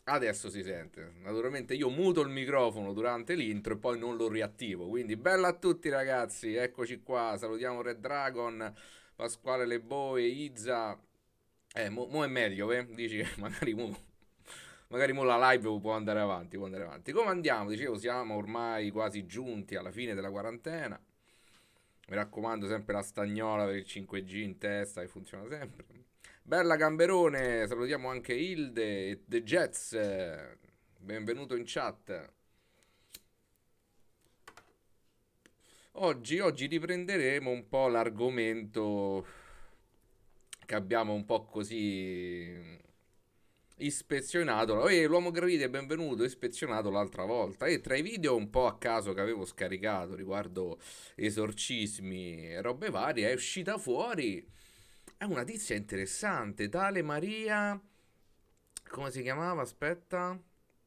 Adesso si sente. Naturalmente io muto il microfono durante l'intro e poi non lo riattivo. Quindi bella a tutti ragazzi, eccoci qua. Salutiamo Red Dragon, Pasquale Leboi, Izza. Mo è meglio, Dici che magari mo la live può andare avanti, può andare avanti. Come andiamo? Dicevo, siamo ormai quasi giunti alla fine della quarantena. Mi raccomando, sempre la stagnola per il 5G in testa che funziona sempre. Bella Gamberone, salutiamo anche Hilde e The Jets. Benvenuto in chat. Oggi riprenderemo un po' l'argomento che abbiamo un po' così ispezionato. L'uomo gravide, benvenuto, ispezionato l'altra volta. E tra i video un po' a caso che avevo scaricato riguardo esorcismi e robe varie, è uscita fuori. È una tizia interessante, tale Maria. Come si chiamava? Aspetta.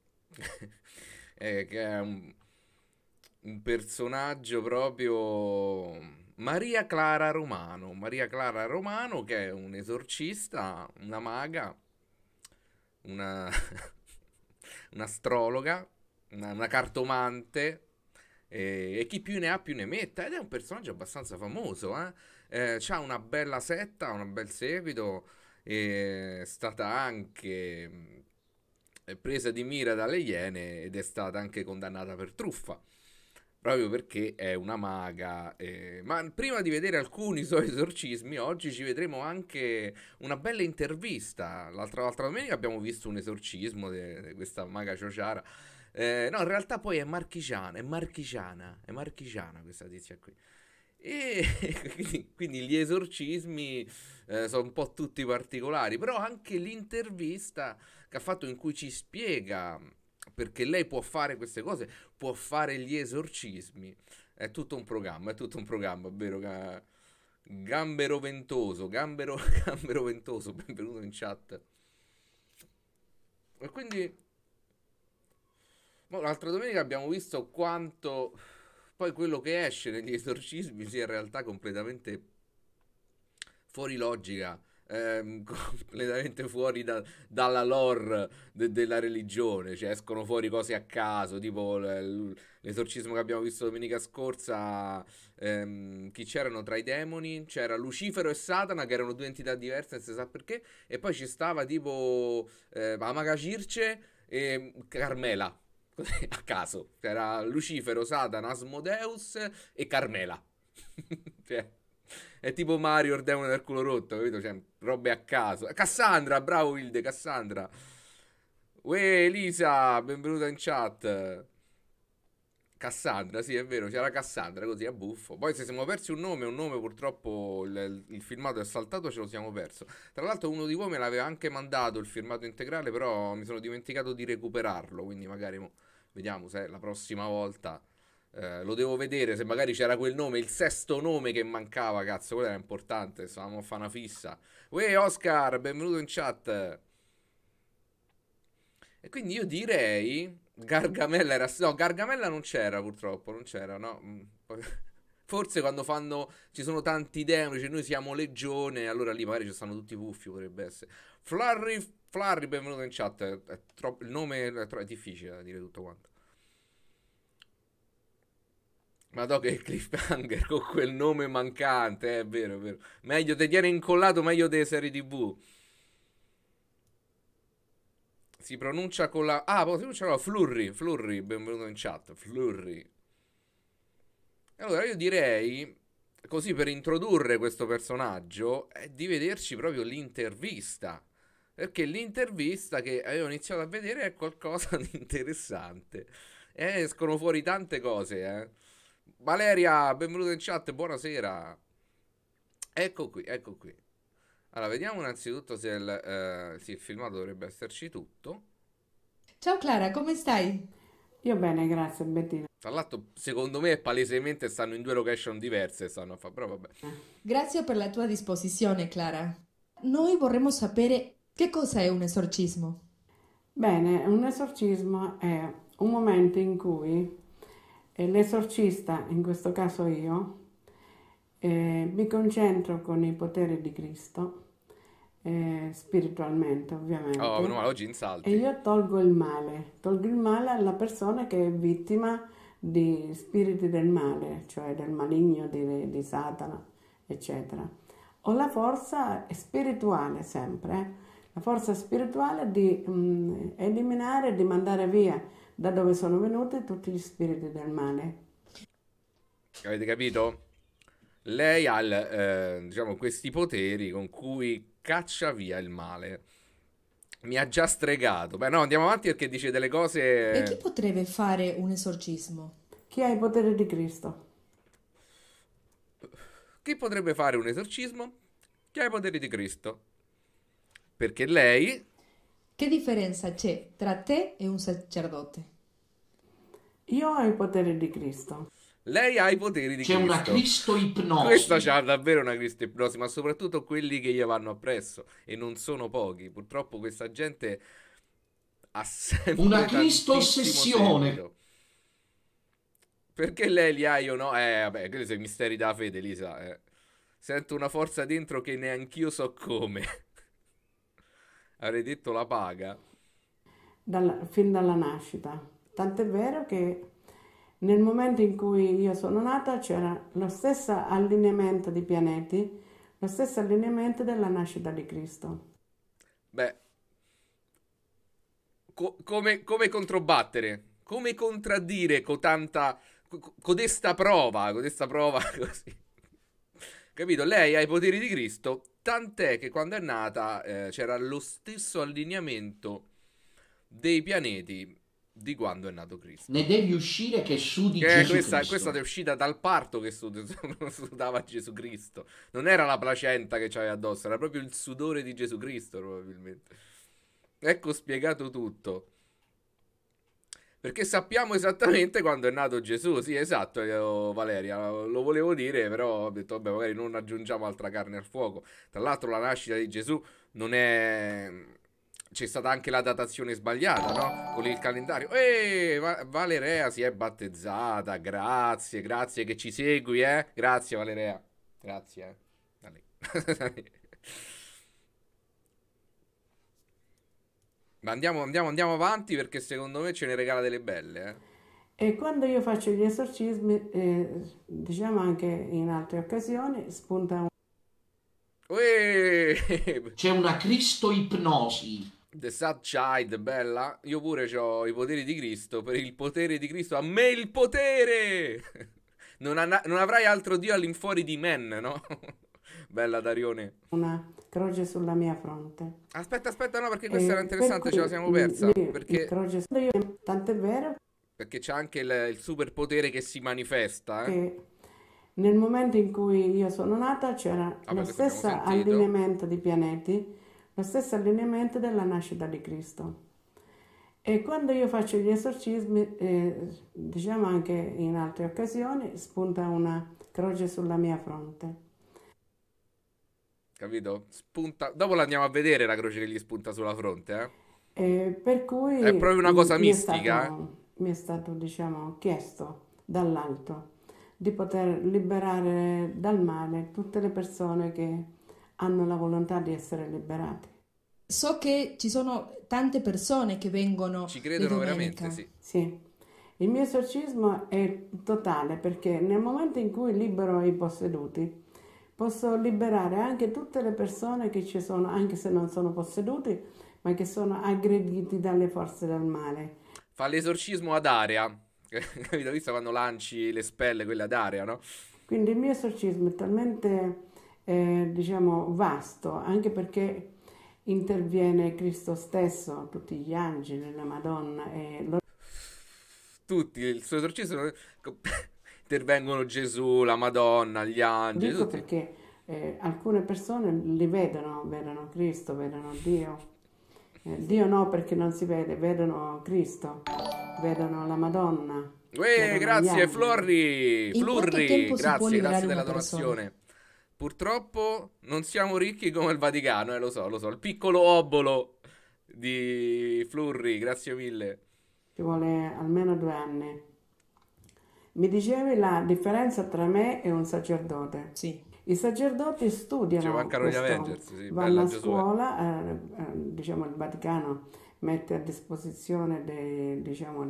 Che è un personaggio proprio. Maria Clara Romano. Maria Clara Romano, che è un esorcista, una maga, una, un'astrologa, una cartomante. E chi più ne ha più ne metta. Ed è un personaggio abbastanza famoso, eh? C'ha una bella setta, un bel seguito. È stata anche presa di mira dalle Iene ed è stata anche condannata per truffa. Proprio perché è una maga. Ma prima di vedere alcuni suoi esorcismi, oggi ci vedremo anche una bella intervista. L'altra domenica abbiamo visto un esorcismo di questa maga Ciociara. No, in realtà poi è marchigiana, è marchigiana questa tizia qui. E quindi gli esorcismi sono un po' tutti particolari, però anche l'intervista che ha fatto in cui ci spiega perché lei può fare queste cose, può fare gli esorcismi. È tutto un programma, vero? Gambero Ventoso, Gambero Ventoso, benvenuto in chat. E quindi l'altra domenica abbiamo visto quanto poi quello che esce negli esorcismi sia in realtà completamente fuori logica, completamente fuori dalla lore della religione, cioè escono fuori cose a caso, tipo l'esorcismo che abbiamo visto domenica scorsa, chi c'erano tra i demoni? C'era Lucifero e Satana che erano due entità diverse, non si sa perché, e poi ci stava tipo Amaga Circe e Carmela. Così a caso, c'era Lucifero, Satana, Asmodeus e Carmela. Cioè, è tipo Mario, il demone del culo rotto, capito? Cioè, robe a caso. Cassandra, bravo Wilde, Cassandra. Uè, Elisa, benvenuta in chat. Cassandra, sì, è vero, c'era Cassandra, così a buffo. Poi se siamo persi un nome purtroppo il filmato è saltato, ce lo siamo perso. Tra l'altro uno di voi me l'aveva anche mandato il filmato integrale, però mi sono dimenticato di recuperarlo, quindi magari vediamo se la prossima volta lo devo vedere, se magari c'era quel nome, il sesto nome che mancava, cazzo, quello era importante, stavamo a fare una fissa. Uè, Oscar, benvenuto in chat. E quindi io direi. Gargamella era. No, Gargamella non c'era purtroppo, non c'era, no. Forse quando fanno. Ci sono tanti demoni, cioè noi siamo legione, allora lì magari ci stanno tutti i puffi, potrebbe essere. Flurry, benvenuto in chat. Il nome è difficile da dire tutto quanto. Ma do che cliffhanger con quel nome mancante, è vero, è vero. Meglio te tiene incollato, meglio delle serie TV. Si pronuncia con la. Ah, poi si pronuncia con la Flurry, benvenuto in chat. Flurry. Allora io direi, così per introdurre questo personaggio, è di vederci proprio l'intervista. Perché l'intervista che avevo iniziato a vedere è qualcosa di interessante. E escono fuori tante cose, eh. Valeria, benvenuta in chat, buonasera. Ecco qui, ecco qui. Allora, vediamo innanzitutto se sì, il filmato dovrebbe esserci tutto. Ciao Clara, come stai? Io bene, grazie Bettina. Tra l'altro, secondo me, palesemente stanno in due location diverse, stanno a fare, però vabbè. Grazie per la tua disposizione, Clara. Noi vorremmo sapere che cosa è un esorcismo. Bene, un esorcismo è un momento in cui l'esorcista, in questo caso io, mi concentro con i poteri di Cristo spiritualmente Oh, meno ovviamente, male, oggi e insalti. io tolgo il male alla persona che è vittima di spiriti del male, cioè del maligno, di Satana, eccetera. Ho la forza spirituale sempre, la forza spirituale di eliminare, di mandare via da dove sono venuti tutti gli spiriti del male. Avete capito? Lei ha, diciamo, questi poteri con cui caccia via il male. Mi ha già stregato. Beh, no, andiamo avanti perché dice delle E chi cose. potrebbe fare un esorcismo? Chi ha i poteri di Cristo? Chi potrebbe fare un esorcismo? Chi ha i poteri di Cristo? Perché Che differenza c'è tra te e un sacerdote? Io ho i poteri di Cristo. lei ha i poteri di C'è una Cristo. Questa cristoipnosi. c'ha davvero una cristoipnosi, ma soprattutto quelli che gli vanno appresso. E non sono pochi. Purtroppo questa gente ha Una sempre tantissimo cristo-ossessione. seguito. Perché lei li ha, io no? Vabbè, quelli sono i misteri della fede, Elisa. Sento una forza dentro che neanch'io so come. Avrei detto la paga. Fin dalla nascita. Tant'è vero che nel momento in cui io sono nata c'era lo stesso allineamento di pianeti, lo stesso allineamento della nascita di Cristo. Beh, come controbattere? Come contraddire codesta prova così? Capito? Lei ha i poteri di Cristo, tant'è che quando è nata c'era lo stesso allineamento dei pianeti di quando è nato Cristo. Ne devi uscire che sudi Che Gesù questa è Cristo. uscita dal parto che sudava Gesù Cristo. Non era la placenta che c'aveva addosso, era proprio il sudore di Gesù Cristo, probabilmente. Ecco spiegato tutto. Perché sappiamo esattamente quando è nato Gesù. Sì, esatto, Valeria, lo volevo dire, però ho detto, vabbè, magari non aggiungiamo altra carne al fuoco. Tra l'altro la nascita di Gesù non è... C'è stata anche la datazione sbagliata, no? Con il calendario. Valeria si è battezzata, grazie, grazie che ci segui, eh? Grazie Valeria, grazie, eh. Da lei. Ma andiamo avanti perché secondo me ce ne regala delle belle, eh. E quando io faccio gli esorcismi, diciamo anche in altre occasioni, spunta un... Uè! C'è una cristoipnosi. The Sad Child, bella. Io pure ho i poteri di Cristo. Per il potere di Cristo, a me il potere! Non avrai altro Dio all'infuori di men, no? Bella Darione. una croce sulla mia fronte. Aspetta, no, perché questa era Per interessante, cui ce la siamo persa. il croce, tant'è vero Perché c'è anche il superpotere che si manifesta, eh? che nel momento in cui io sono nata c'era Vabbè, lo questo abbiamo stesso sentito. allineamento di pianeti, lo stesso allineamento della nascita di Cristo. E quando io faccio gli esorcismi, diciamo anche in altre occasioni, spunta una croce sulla mia fronte. Capito? Spunta. Dopo la andiamo a vedere la croce che gli spunta sulla fronte, eh? Per È cui proprio una cosa mistica, eh? mi è stato, diciamo, chiesto dall'alto di poter liberare dal male tutte le persone che hanno la volontà di essere liberate. So che ci sono tante persone che vengono Ci di credono veramente, domenica. sì. Sì, il mio esorcismo è totale perché nel momento in cui libero i posseduti, posso liberare anche tutte le persone che ci sono, anche se non sono posseduti, ma che sono aggrediti dalle forze del male. Fa l'esorcismo ad area. Capito? Visto quando lanci le spelle, quelle ad area, no? Quindi il mio esorcismo è talmente, diciamo, vasto, anche perché interviene Cristo stesso, tutti gli angeli, la Madonna e lo Tutti, il suo esorcismo intervengono Gesù, la Madonna, gli angeli, dico tutti. perché alcune persone li vedono, vedono Cristo, vedono Dio. Dio no perché non si vede, vedono Cristo, vedono la Madonna, Uè, vedono gli grazie, angeli. Florri, In quanto Flurri, tempo si può grazie liberare della una persona? donazione. Purtroppo non siamo ricchi come il Vaticano, lo so, il piccolo obolo di Flurri, grazie mille. Ci vuole almeno 2 anni. Mi dicevi la differenza tra me e un sacerdote. Sì. I sacerdoti Ci studiano mancano gli questo, Avengers, sì, vanno bella a Giosuè. scuola, diciamo il Vaticano mette a disposizione diciamo,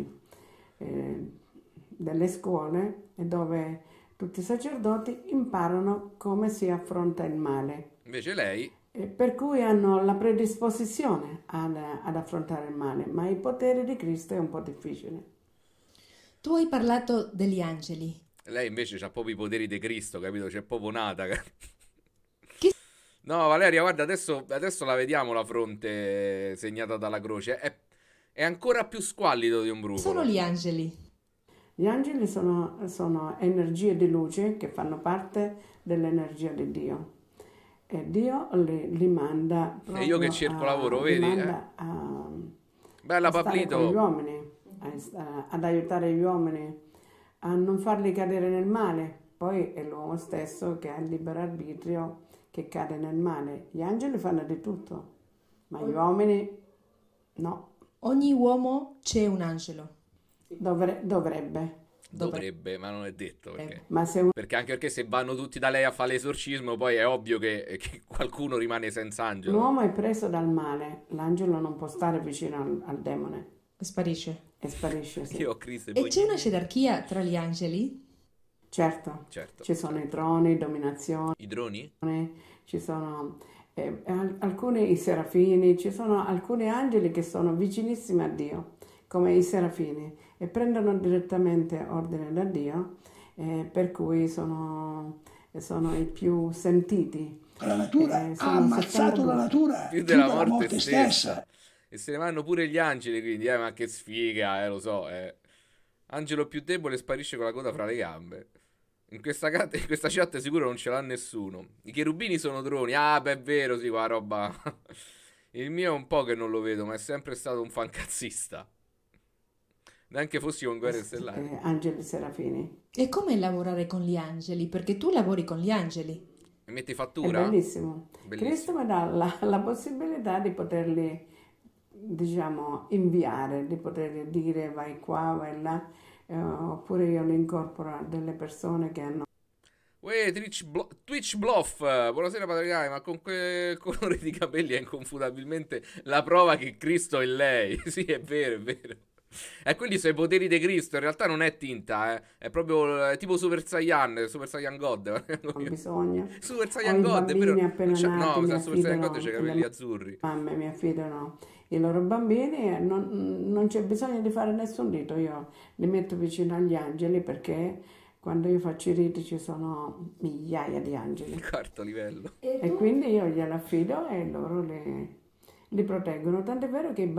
eh, delle scuole dove tutti i sacerdoti imparano come si affronta il male. Invece lei, Per cui hanno la predisposizione ad affrontare il male, ma i poteri di Cristo è un po' difficile. Tu hai parlato degli angeli. lei invece ha proprio i poteri di Cristo, capito? C'è proprio nata. Chi No, Valeria, guarda, adesso la vediamo la fronte segnata dalla croce. È ancora più squallido di un sono brucolo. gli angeli? Gli angeli sono energie di luce che fanno parte dell'energia di Dio. E Dio li manda E io che proprio cerco lavoro, li vedi? manda Bella a stare con gli Pablito. uomini, ad aiutare gli uomini, a non farli cadere nel male. Poi è l'uomo stesso che ha il libero arbitrio che cade nel male. Gli angeli fanno di tutto, ma gli uomini no. Ogni uomo c'è un angelo. Dovrebbe. Dovrebbe, ma non è detto perché. Ma se Perché anche perché se vanno tutti da lei a fare l'esorcismo, poi è ovvio che qualcuno rimane senza un angelo. uomo è preso dal male, l'angelo non può stare vicino al demone Sparisce. e sparisce, sì. Io ho Cristo e E voi. c'è una gerarchia tra gli angeli? Certo, Certo. ci sono i troni, dominazione, I droni? ci sono alcuni i serafini, ci sono alcuni angeli che sono vicinissimi a Dio, come i serafini, e prendono direttamente ordine da Dio, per cui sono i più sentiti. La natura ha sono ammazzato 72. la natura Più più della della morte morte stessa. E se ne vanno pure gli angeli, quindi, ma che sfiga, lo so, Angelo più debole sparisce con la coda fra le gambe. In questa chat sicuro non ce l'ha nessuno. I cherubini sono droni. Ah, beh, è vero, sì, qua roba. Il mio è un po' che non lo vedo, ma è sempre stato un fancazzista. Neanche fossi con Guerre Stellari. Angeli serafini. E come lavorare con gli angeli? Perché tu lavori con gli angeli. Mi metti È fattura? bellissimo. Cristo Bellissimo. mi dà la possibilità di poterli, diciamo, inviare, di poterli dire vai qua, vai là, oppure io li incorporo a delle persone che hanno Uè, Twitch Bluff. Buonasera Padre, ma con quel colore di capelli è inconfutabilmente la prova che Cristo è lei. Sì, è vero, è vero. E quelli sono i poteri di Cristo. In realtà non è tinta, È proprio tipo Super Saiyan God. bisogno. Super Ho Saiyan i God, è vero? bambini appena No, nati, mi mi sa Super Saiyan God affidano, c'ha i capelli azzurri. mamme mi affidano i loro bambini e non c'è bisogno di fare nessun rito. Io li metto vicino agli angeli perché quando io faccio i riti ci sono migliaia di angeli. Quarto livello. E quindi io gliela affido e loro li proteggono. Tant'è vero che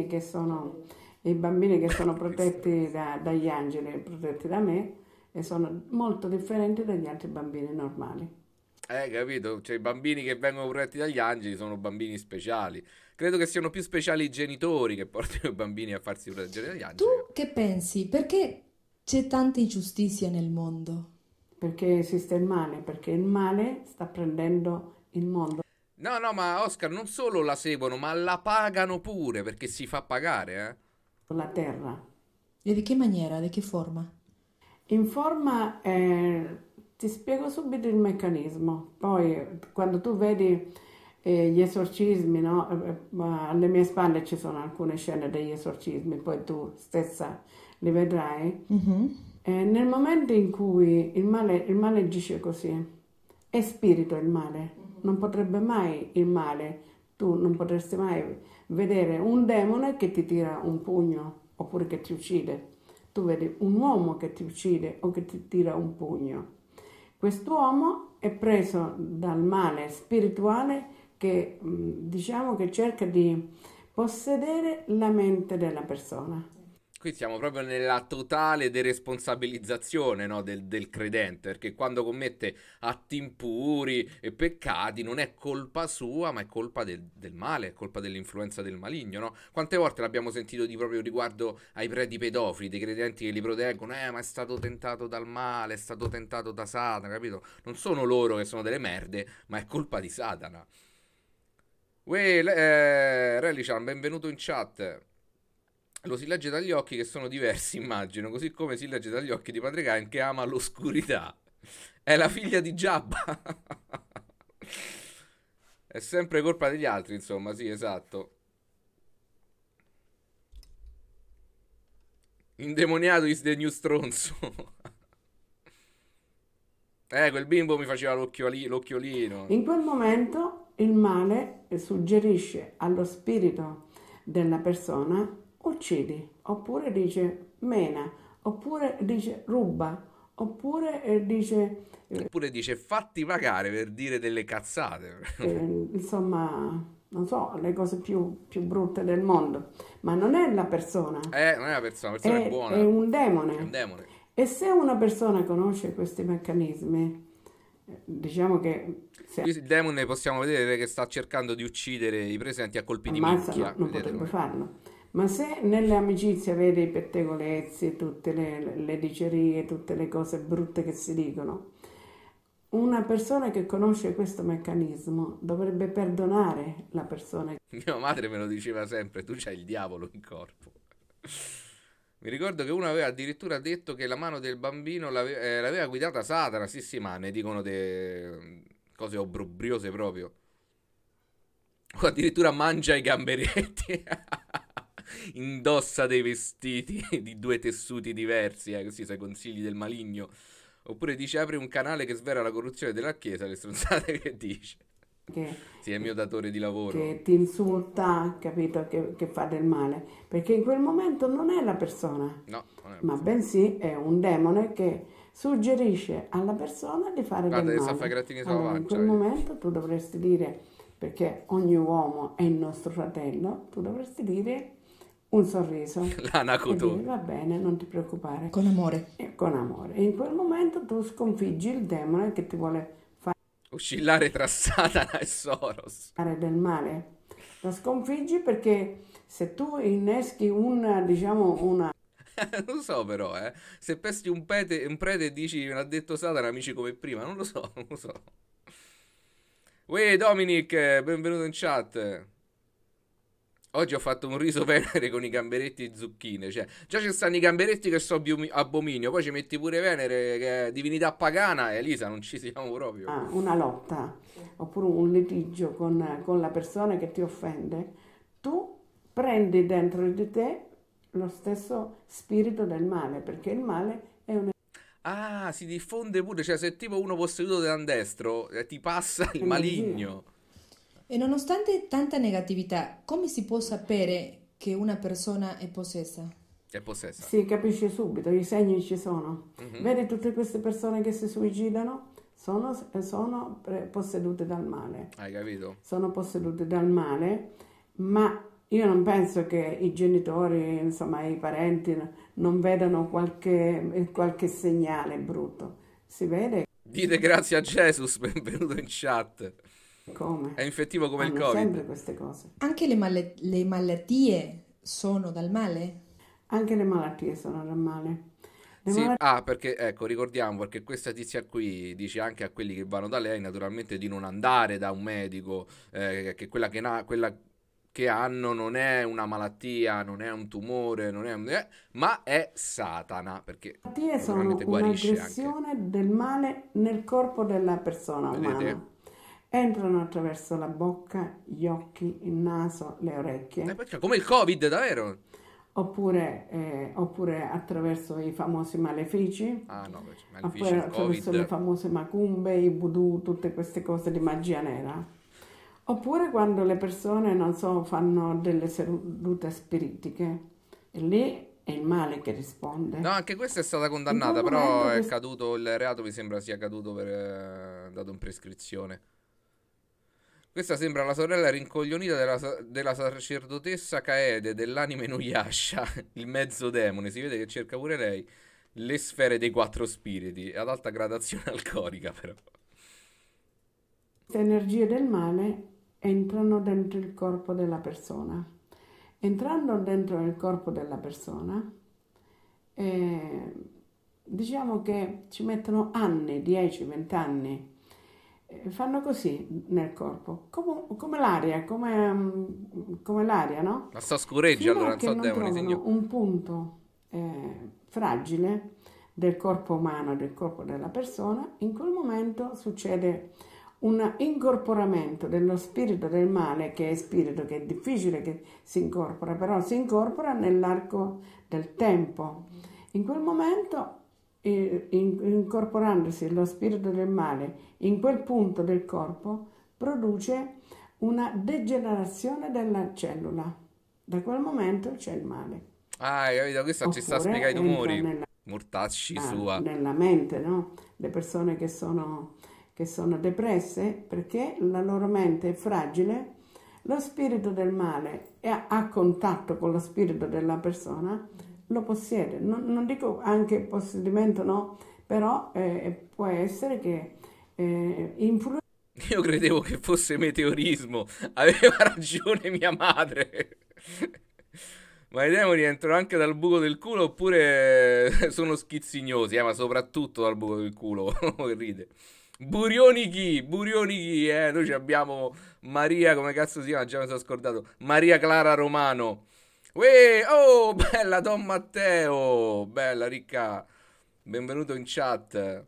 i bambini che sono protetti dagli angeli, protetti da me, e sono molto differenti dagli altri bambini normali. Capito? Cioè, i bambini che vengono protetti dagli angeli sono bambini speciali. Credo che siano più speciali i genitori che portano i bambini a farsi proteggere dagli angeli. Tu che pensi? Perché c'è tanta ingiustizia nel mondo? Perché esiste il male, perché il male sta prendendo il mondo. No, ma Oscar non solo la seguono, ma la pagano pure perché si fa pagare, La terra. E di che maniera? Di che forma? In forma, ti spiego subito il meccanismo. Poi, quando tu vedi gli esorcismi, no? Alle mie spalle ci sono alcune scene degli esorcismi, poi tu stessa li vedrai. Nel momento in cui il male agisce così, è spirito il male, non potrebbe mai il male, tu non potresti mai vedere un demone che ti tira un pugno oppure che ti uccide. Tu vedi un uomo che ti uccide o che ti tira un pugno. Quest'uomo è preso dal male spirituale che diciamo che cerca di possedere la mente della persona. Qui siamo proprio nella totale deresponsabilizzazione, no, del credente, perché quando commette atti impuri e peccati non è colpa sua, ma è colpa del male, è colpa dell'influenza del maligno, no? Quante volte l'abbiamo sentito di proprio riguardo ai preti pedofili, dei credenti che li proteggono, ma è stato tentato dal male, è stato tentato da Satana, capito? Non sono loro che sono delle merde, ma è colpa di Satana. Uè, Relichan, benvenuto in chat. Lo si legge dagli occhi che sono diversi, immagino, così come si legge dagli occhi di Padre Cain che ama l'oscurità. È la figlia di Giabba. È sempre colpa degli altri, insomma, sì, esatto. Indemoniato is the new stronzo. Quel bimbo mi faceva l'occhiolino. In quel momento il male suggerisce allo spirito della persona uccidi, oppure dice mena, oppure dice ruba, oppure dice Oppure dice fatti pagare per dire delle cazzate. insomma, non so, le cose più brutte del mondo, ma non è la persona, Non è una persona è buona. è un È un demone. demone. E se una persona conosce questi meccanismi, diciamo che se Qui il demone possiamo vedere che sta cercando di uccidere i presenti a colpi di ammazzano minchia. non Vedetelo. potrebbe farlo. Ma se nelle amicizie vedi i pettegolezzi, tutte le dicerie, tutte le cose brutte che si dicono, una persona che conosce questo meccanismo dovrebbe perdonare la persona. Mia madre me lo diceva sempre, tu c'hai il diavolo in corpo. Mi ricordo che uno aveva addirittura detto che la mano del bambino l'aveva guidata Satana. Sì, sì, ma ne dicono cose obbrobriose proprio. O addirittura mangia i gamberetti. Indossa dei vestiti di due tessuti diversi, così sai, consigli del maligno. Oppure dice apri un canale che svela la corruzione della Chiesa, le stronzate che dice. Che, Sì, è il mio datore di lavoro. che ti insulta, capito, che fa del male, perché in quel momento non è la persona, No, non è ma bensì è un demone che suggerisce alla persona di fare Guarda del che sta a fare male. grattini sulla Allora, in pancia. quel momento tu dovresti dire, perché ogni uomo è il nostro fratello, tu dovresti dire un sorriso e dire L'anacotone. va bene, non ti preoccupare, Con amore. e con amore. E in quel momento tu sconfiggi il demone che ti vuole Oscillare tra Satana e Soros. fare del male. Lo sconfiggi perché se tu inneschi una Non lo so però, se pesti un prete e dici me l'ha detto Satana, amici come prima, non lo so, non lo so. Uè, Dominic, benvenuto in chat. Oggi ho fatto un riso Venere con i gamberetti e zucchine. Cioè, già ci stanno i gamberetti che so abominio. Poi ci metti pure Venere, che è divinità pagana. E Elisa, non ci siamo proprio. una lotta oppure un litigio con la persona che ti offende, tu prendi dentro di te lo stesso spirito del male, perché il male è Ah, si diffonde pure. Cioè, se tipo uno posseduto da un destro, ti passa il maligno. E nonostante tanta negatività, come si può sapere che una persona è possessa? È possessa. si capisce subito, i segni ci sono. Mhm. Vedi tutte queste persone che si suicidano? Sono possedute dal male. Hai capito? Sono possedute dal male, ma io non penso che i genitori, insomma, i parenti non vedano qualche segnale brutto. Si vede Dite grazie a Jesus, benvenuto in chat. come È infettivo come il hanno sempre Covid. queste cose. Anche le malattie sono dal male? Anche le malattie sono dal male. Le Sì, malattie perché ecco, ricordiamo, perché questa tizia qui dice anche a quelli che vanno da lei, naturalmente, di non andare da un medico, che quella che hanno non è una malattia, non è un tumore, ma è Satana, perché sono naturalmente guarisce anche. un'aggressione del male nel corpo della persona Vedete? umana. Entrano attraverso la bocca, gli occhi, il naso, le orecchie, Perché come il Covid, davvero? oppure attraverso i famosi malefici, Ah no, malefici, oppure il attraverso le Covid. famose macumbe, i voodoo, tutte queste cose di magia nera. Oppure quando le persone, non so, fanno delle sedute spiritiche, e lì è il male che risponde. No, anche questa è stata In condannata, quel però momento è questo- caduto, il reato mi sembra sia caduto dato in prescrizione. Questa sembra la sorella rincoglionita della sacerdotessa Kaede, dell'anime Nuyasha, il mezzo demone. Si vede che cerca pure lei le sfere dei quattro spiriti, ad alta gradazione alcolica però. Queste energie del male entrano dentro il corpo della persona. Entrando dentro il corpo della persona, diciamo che ci mettono anni, 10, 20 anni, fanno così nel corpo, come l'aria, come l'aria, no? Ma sto scureggia Fino allora, a non che so non demoni, trovano signor. un punto fragile del corpo umano, del corpo della persona, in quel momento succede un incorporamento dello spirito del male, che è spirito, che è difficile che si incorpora, però si incorpora nell'arco del tempo. In quel momento, incorporandosi lo spirito del male in quel punto del corpo, produce una degenerazione della cellula. Da quel momento c'è il male. Ah, hai capito? Questo ci sta a Oppure spiegare i entra tumori. Mortacci sua. nella mente, no? Le persone che sono depresse perché la loro mente è fragile, lo spirito del male a contatto con lo spirito della persona lo possiede. Non dico anche possedimento, no, però può essere che influisce. Io credevo che fosse meteorismo. Aveva ragione mia madre. Ma i demoni entrano anche dal buco del culo oppure sono schizzignosi, ma soprattutto dal buco del culo. Che ride. Burionichi, noi ci abbiamo Maria, come cazzo si chiama? Già mi sono scordato. Maria Clara Romano. Uè, oh, bella Don Matteo, bella ricca. Benvenuto in chat.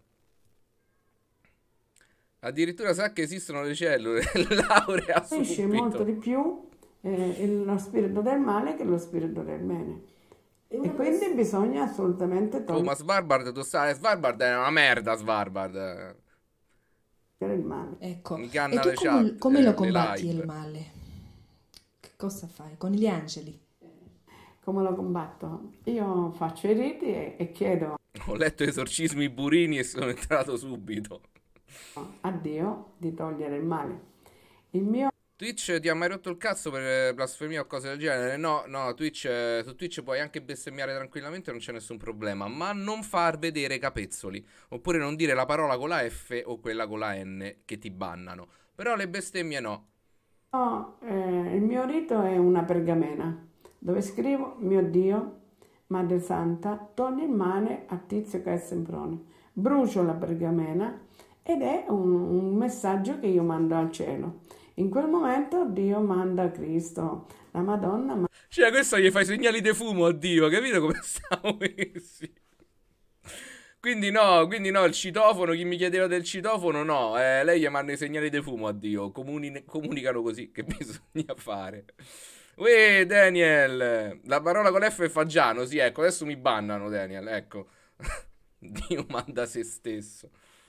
Addirittura sa che esistono le cellule. Laurea Cresce molto subito. di più lo spirito del male che lo spirito del bene. E quindi bisogna assolutamente Oh, togliere ma Svalbard, tu sai, Svalbard è una merda, Svalbard. il male. Ecco, Mi e canna tu le chat, come lo le combatti il live. male? Che cosa fai? Con gli angeli? Come lo combatto? Io faccio i riti e chiedo Ho letto Esorcismi Burini e sono entrato subito. a Dio di togliere il male. Il mio Twitch ti ha mai rotto il cazzo per blasfemia o cose del genere? No, Twitch, su Twitch puoi anche bestemmiare tranquillamente, non c'è nessun problema, ma non far vedere capezzoli, oppure non dire la parola con la F o quella con la N che ti bannano. Però le bestemmie no. il mio rito è una pergamena dove scrivo: mio Dio, Madre Santa, togli il male a Tizio Caio e Semproni. Brucio la pergamena ed è un messaggio che io mando al cielo. In quel momento Dio manda Cristo, la Madonna. Cioè, questo gli fai segnali di fumo a Dio, capito come stiamo messi? Quindi no, il citofono, chi mi chiedeva del citofono, no, lei gli manda i segnali di fumo a Dio, comunicano così che bisogna fare. Uè, Daniel, la parola con l'F è fagiano, sì, ecco, adesso mi bannano, Daniel, ecco. Dio manda se stesso.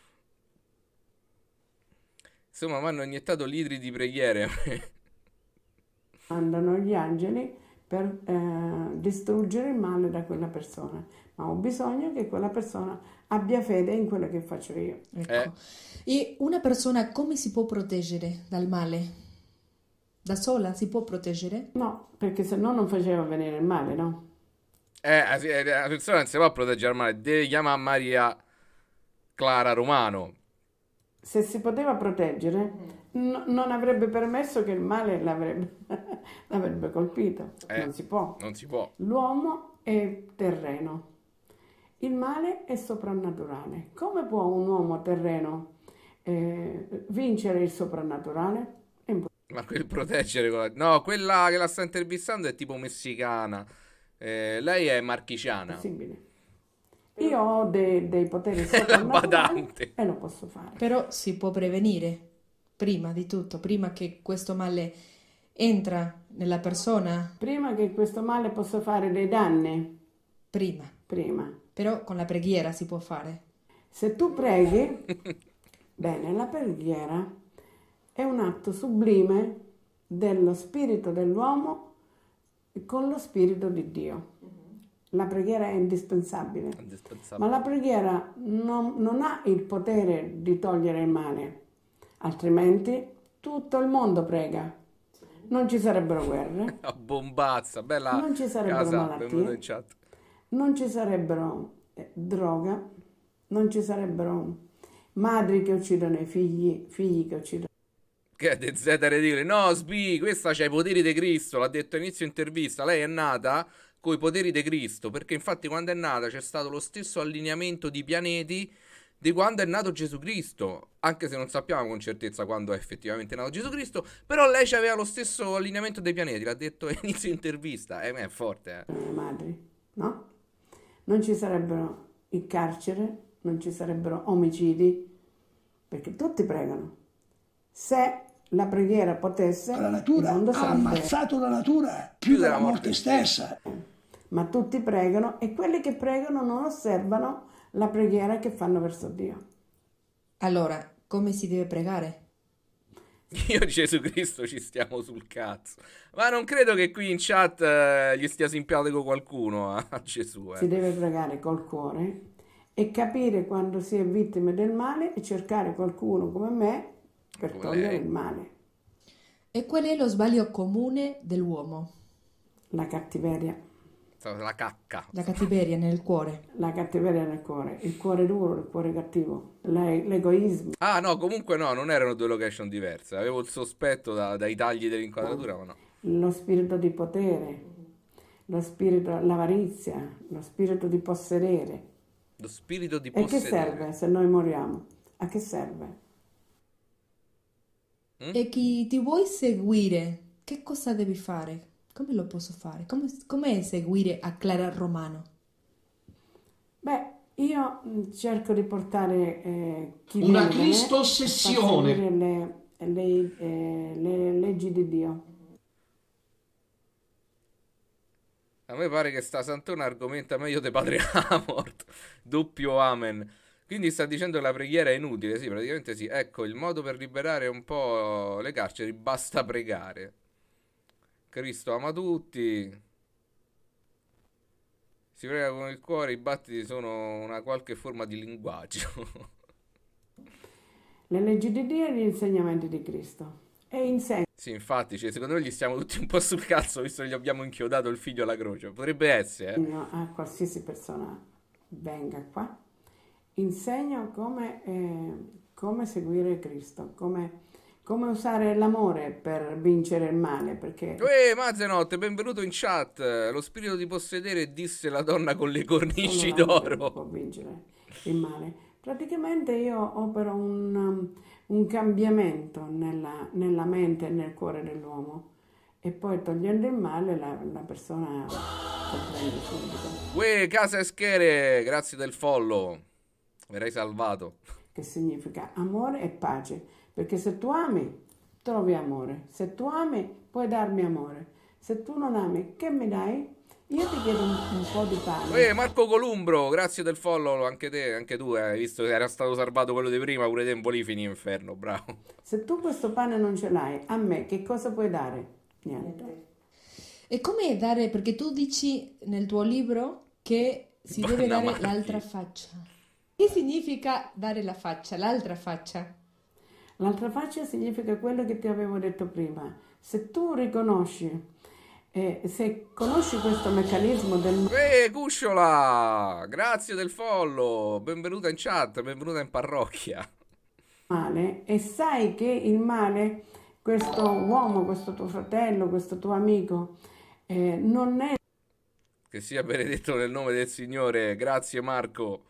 Insomma, mi hanno iniettato litri di preghiere. Mandano gli angeli per distruggere il male da quella persona, ma ho bisogno che quella persona abbia fede in quello che faccio io. Ecco. E una persona come si può proteggere dal male? Da sola si può proteggere? No, perché se no non faceva venire il male, no? Sì, la persona non si può proteggere al male, deve chiamare Maria Clara Romano. Se si poteva proteggere, non avrebbe permesso che il male l'avrebbe colpito. Non si può. Non si può. L'uomo è terreno, il male è soprannaturale. Come può un uomo terreno vincere il soprannaturale? È Ma quel proteggere no, quella che la sta intervistando è tipo messicana. Lei è marchigiana. impossibile. Io ho dei poteri soprannaturali badante. e lo posso fare. Però si può prevenire prima di tutto, prima che questo male entra nella persona, Prima che questo male possa fare dei danni, prima. prima. Però con la preghiera si può fare. Se tu preghi, bene, la preghiera è un atto sublime dello spirito dell'uomo con lo spirito di Dio. La preghiera è indispensabile, ma Indispensabile. la preghiera non ha il potere di togliere il male, altrimenti tutto il mondo prega. Non ci sarebbero guerre, A bombazza, bella non ci sarebbero casa, benvenuto in malattie, chat. non ci sarebbero droga, non ci sarebbero madri che uccidono i figli, figli che uccidono. Che è de Z ridicoli. No, Sbi, questa c'ha i poteri di Cristo, l'ha detto all'inizio intervista. Lei è nata con i poteri di Cristo, perché infatti quando è nata c'è stato lo stesso allineamento di pianeti di quando è nato Gesù Cristo, anche se non sappiamo con certezza quando è effettivamente nato Gesù Cristo, però lei aveva lo stesso allineamento dei pianeti, l'ha detto all'inizio intervista, è forte, Le madri, no? Non ci sarebbero il carcere, non ci sarebbero omicidi, perché tutti pregano. Se la preghiera potesse, La il natura mondo ha sarebbe... ammazzato la natura più della morte stessa. Ma tutti pregano e quelli che pregano non osservano la preghiera che fanno verso Dio. Allora, come si deve pregare? Io e Gesù Cristo ci stiamo sul cazzo. Ma non credo che qui in chat gli stia simpatico qualcuno a Gesù. Si deve pregare col cuore e capire quando si è vittime del male e cercare qualcuno come me per Come togliere lei. il male. E qual è lo sbaglio comune dell'uomo? La cattiveria. La cacca. La cattiveria nel cuore. La cattiveria nel cuore, il cuore duro, il cuore cattivo, l'egoismo, Ah no, comunque no, non erano due location diverse. Avevo il sospetto dai tagli dell'inquadratura, ma no. lo spirito di potere, lo spirito, l'avarizia, lo spirito di possedere. Lo spirito di E che possedere. serve se noi moriamo? A che serve? E chi ti vuoi seguire, che cosa devi fare? Come lo posso fare? Come seguire a Clara Romano? Beh, io cerco di portare chi Una viene da me Cristo a far ossessione. seguire le leggi di Dio. A me pare che sta Santona argomenta meglio de Padre Amort. Doppio amen. Quindi sta dicendo che la preghiera è inutile. Sì, praticamente sì. Ecco, il modo per liberare un po' le carceri, basta pregare. Cristo ama tutti. Si prega con il cuore, i battiti sono una qualche forma di linguaggio. Le leggi di Dio e gli insegnamenti di Cristo. E insegna. Sì, infatti, cioè, secondo me gli stiamo tutti un po' sul cazzo, visto che gli abbiamo inchiodato il figlio alla croce. Potrebbe essere, A qualsiasi persona venga qua, insegno come seguire Cristo, come usare l'amore per vincere il male, perché Mazzenot, benvenuto in chat. Lo spirito di possedere, disse la donna con le cornici solo l'amore può d'oro. vincere il male. Praticamente io opero un cambiamento nella mente e nel cuore dell'uomo e poi togliendo il male la persona comprende subito. Casa Eschere, grazie del follow. Verrai salvato. Che significa amore e pace, perché se tu ami trovi amore, se tu ami puoi darmi amore, se tu non ami che mi dai? Io ti chiedo un po' di pane. Marco Columbro, grazie del follow, anche te, anche tu, visto che era stato salvato quello di prima, pure te in Bolifini, inferno, bravo. Se tu questo pane non ce l'hai, a me che cosa puoi dare? Niente. E come dare, perché tu dici nel tuo libro che si deve dare Bannamati. l'altra faccia. Che significa dare la faccia, l'altra faccia? L'altra faccia significa quello che ti avevo detto prima. Se tu riconosci, se conosci questo meccanismo del Cucciola, grazie del follow, benvenuta in chat, benvenuta in parrocchia. male e sai che il male, questo uomo, questo tuo fratello, questo tuo amico, non è Che sia benedetto nel nome del Signore, grazie Marco.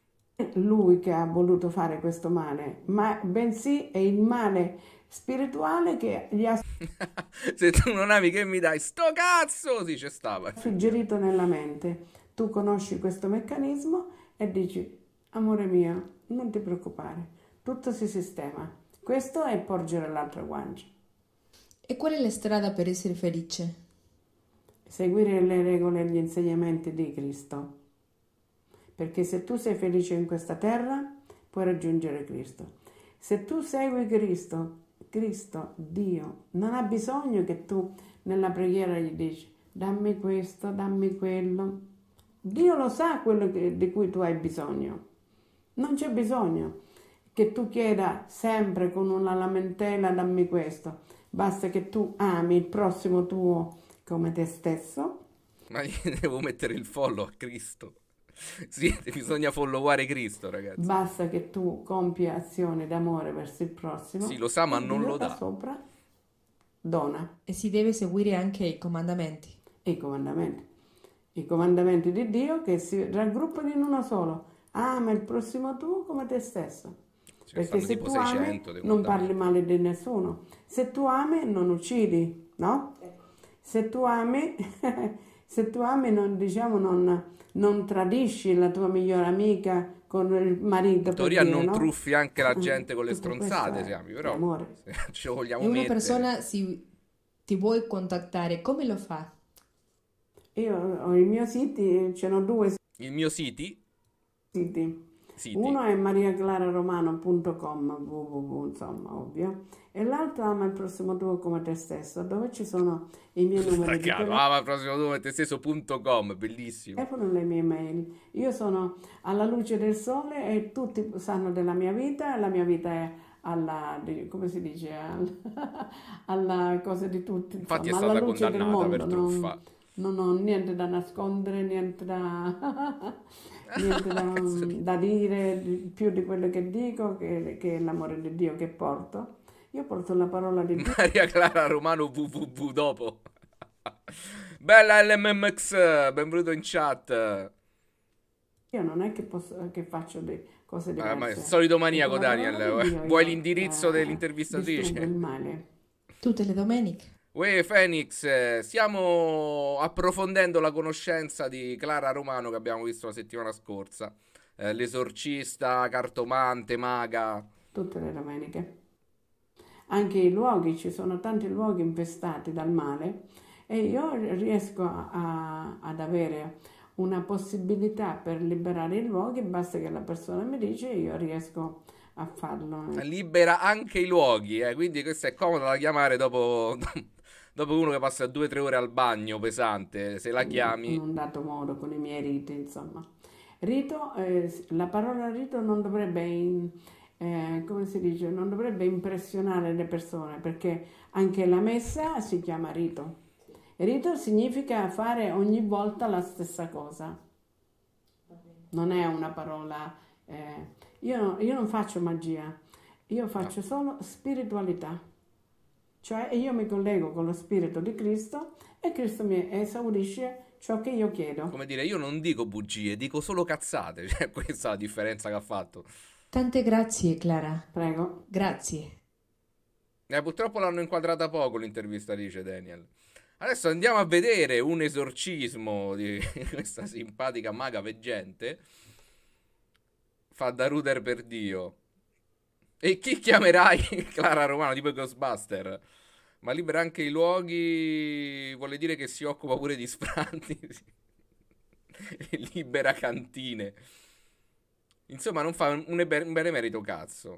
lui che ha voluto fare questo male, ma bensì è il male spirituale che gli ha Se tu non ami che mi dai, sto cazzo, sì, c'è stava. suggerito nella mente. Tu conosci questo meccanismo e dici, amore mio, non ti preoccupare, tutto si sistema. Questo è porgere l'altra guancia. E qual è la strada per essere felice? Seguire le regole e gli insegnamenti di Cristo. Perché se tu sei felice in questa terra, puoi raggiungere Cristo. Se tu segui Cristo, Dio, non ha bisogno che tu nella preghiera gli dici dammi questo, dammi quello. Dio lo sa quello di cui tu hai bisogno. Non c'è bisogno che tu chieda sempre con una lamentela dammi questo. Basta che tu ami il prossimo tuo come te stesso. Ma gli devo mettere il follow a Cristo. Sì, bisogna followare Cristo, ragazzi. Basta che tu compia azioni d'amore verso il prossimo. Sì, lo sa, ma e non Dio lo da dà. sopra dona E si deve seguire anche i comandamenti. i comandamenti. I comandamenti di Dio che si raggruppano in uno solo. Ama il prossimo tuo come te stesso. Ce ne Perché stanno se tipo tu ami 600 dei non parli comandamenti. male di nessuno. Se tu ami non uccidi, no? Se tu ami, Se tu ami, non, diciamo, non tradisci la tua migliore amica con il marito, In per teoria dire, non no? truffi anche la gente con le Tutto questo stronzate, è siamo, però amore. se ce lo E vogliamo una mettere. persona ti vuoi contattare, come lo fa? Io ho i miei siti, ce n'ho due Il mio siti, Uno è mariaclararomano.com, www, insomma, ovvio. E l'altro ama il prossimo tuo come te stesso, dove ci sono i miei numeri di Caccato, telefono ma il prossimo nome te stesso.com, bellissimo. e le mie mail. Io sono alla luce del sole e tutti sanno della mia vita, e la mia vita è come si dice, alla cosa di tutti, Infatti è insomma, alla stata luce del condannata per mondo. truffa. Non ho niente da nascondere, niente niente da dire più di quello che dico, che è l'amore di Dio che porto. Io porto la parola di Dio. Maria Clara Romano www dopo. Bella LMMX, benvenuto in chat. Io non è che faccio cose Ma è il diverse. solito maniaco, Con la parola Daniel. di Dio Vuoi io, l'indirizzo distruggo dell'intervistatrice? il male. Tutte le domeniche. Uè, Phoenix, stiamo approfondendo la conoscenza di Clara Romano che abbiamo visto la settimana scorsa. L'esorcista, cartomante, maga. Tutte le domeniche. Anche i luoghi, ci sono tanti luoghi infestati dal male e io riesco ad avere una possibilità per liberare i luoghi, basta che la persona mi dice e io riesco a farlo. Libera anche i luoghi, quindi questa è comoda da chiamare dopo uno che passa 2 o 3 ore al bagno pesante, se la chiami. In un dato modo, con i miei riti, insomma. Rito, la parola rito non dovrebbe, come si dice, non dovrebbe impressionare le persone, perché anche la messa si chiama rito. Rito significa fare ogni volta la stessa cosa. Non è una parola... io non faccio magia, io faccio solo spiritualità. Cioè io mi collego con lo spirito di Cristo e Cristo mi esaurisce ciò che io chiedo. Come dire, io non dico bugie, dico solo cazzate. Cioè, questa è la differenza che ha fatto. Tante grazie, Clara. Prego. Grazie. Purtroppo l'hanno inquadrata poco l'intervista, dice Daniel. Adesso andiamo a vedere un esorcismo di questa simpatica maga veggente. Fa da ruder per Dio. E chi chiamerai Clara Romano, tipo Ghostbuster? Ma libera anche i luoghi, vuole dire che si occupa pure di sfranti. Libera cantine. Insomma, non fa un benemerito cazzo.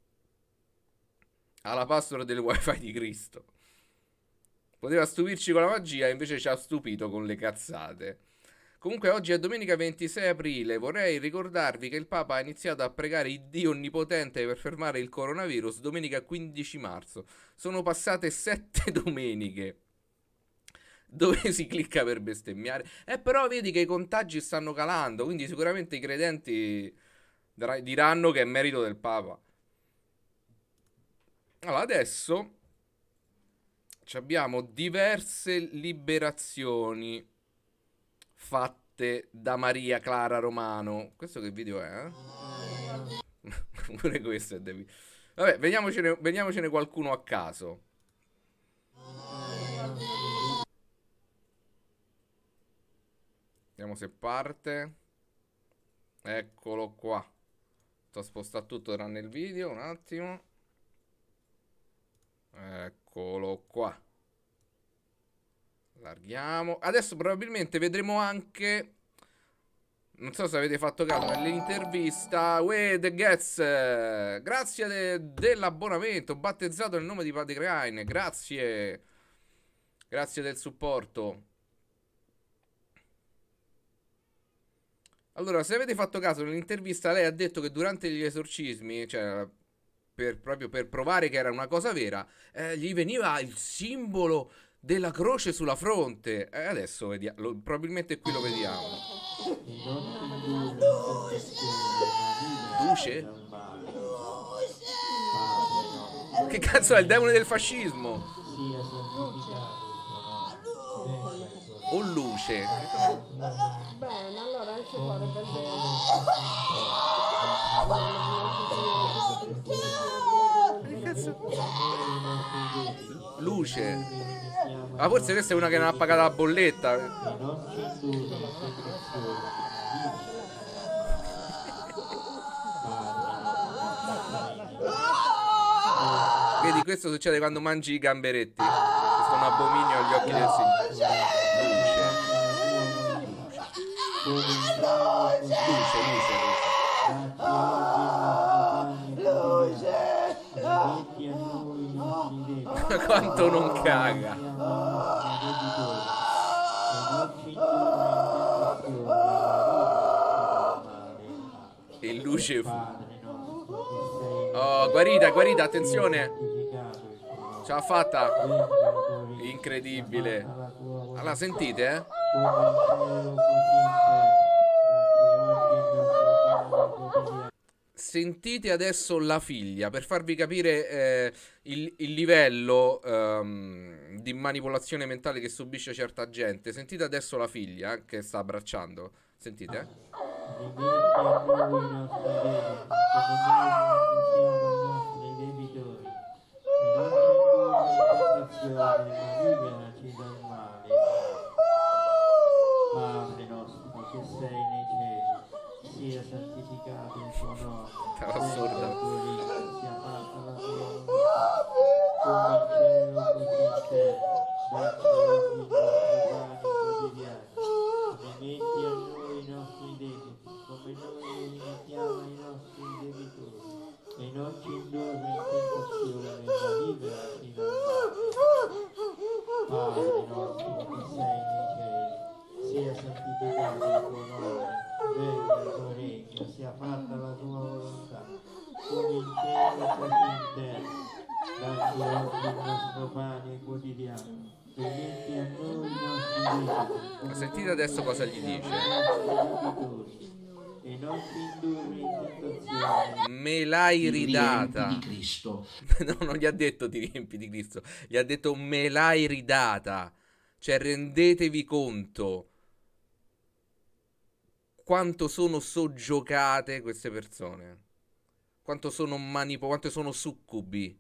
Ha la password del wifi di Cristo. Poteva stupirci con la magia, invece ci ha stupito con le cazzate. Comunque oggi è domenica 26 aprile, vorrei ricordarvi che il Papa ha iniziato a pregare il Dio Onnipotente per fermare il coronavirus domenica 15 marzo. Sono passate 7 domeniche. Dove si clicca per bestemmiare? Però vedi che i contagi stanno calando, quindi sicuramente i credenti diranno che è merito del Papa. Allora, adesso abbiamo diverse liberazioni fatte da Maria Clara Romano. Questo che video è? Pure questo è Vabbè, vediamocene qualcuno a caso. Vediamo se parte. Eccolo qua. Sto spostando tutto tranne il video, un attimo. Eccolo qua. Allarghiamo. Adesso probabilmente vedremo anche, non so se avete fatto caso nell'intervista, Uè, The Gets, grazie dell'abbonamento, battezzato nel nome di Padre Crane, grazie. Grazie del supporto. Allora, se avete fatto caso nell'intervista, lei ha detto che durante gli esorcismi, cioè proprio per provare che era una cosa vera, gli veniva il simbolo della croce sulla fronte. Adesso vediamo, probabilmente qui lo vediamo. Luce? Che cazzo è il demone del fascismo? O luce? Bene, allora ci vuole per Che cazzo? Luce. Ma forse questa è una che non ha pagato la bolletta. Vedi, questo succede quando mangi i gamberetti. Questo è un abominio agli occhi del Signore. Luce. Quanto non caga. E luce fu. Oh, guarita, attenzione. Ce l'ha fatta. Incredibile. Allora, sentite, eh? Sentite adesso la figlia, per farvi capire il livello di manipolazione mentale che subisce certa gente. Sentite adesso la figlia che sta abbracciando. Sentite? Padre nostro che sei nei cieli, sia santificato il tuo nome. Assurdo. Sia fatta la tua volontà, come in cielo così in terra. Dacci oggi il nostro pane quotidiano. Rimetti a noi i nostri debiti, come noi rimettiamo ai nostri debitori. E non ci indurre in tentazione, ma liberaci dal male. Padre nostro che sei nei cieli, sia santificato il tuo nome, venga il tuo regno, sia fatta la tua volontà, come in cielo così in terra. Dacci oggi il nostro pane quotidiano, rimetti a noi i nostri debiti. Sentite adesso cosa gli dice. E non ci indurre in tentazione. Me l'hai ridata. Di Cristo. No, non gli ha detto ti riempi di Cristo, gli ha detto me l'hai ridata. Cioè, rendetevi conto quanto sono soggiocate queste persone, quanto sono quanto sono succubi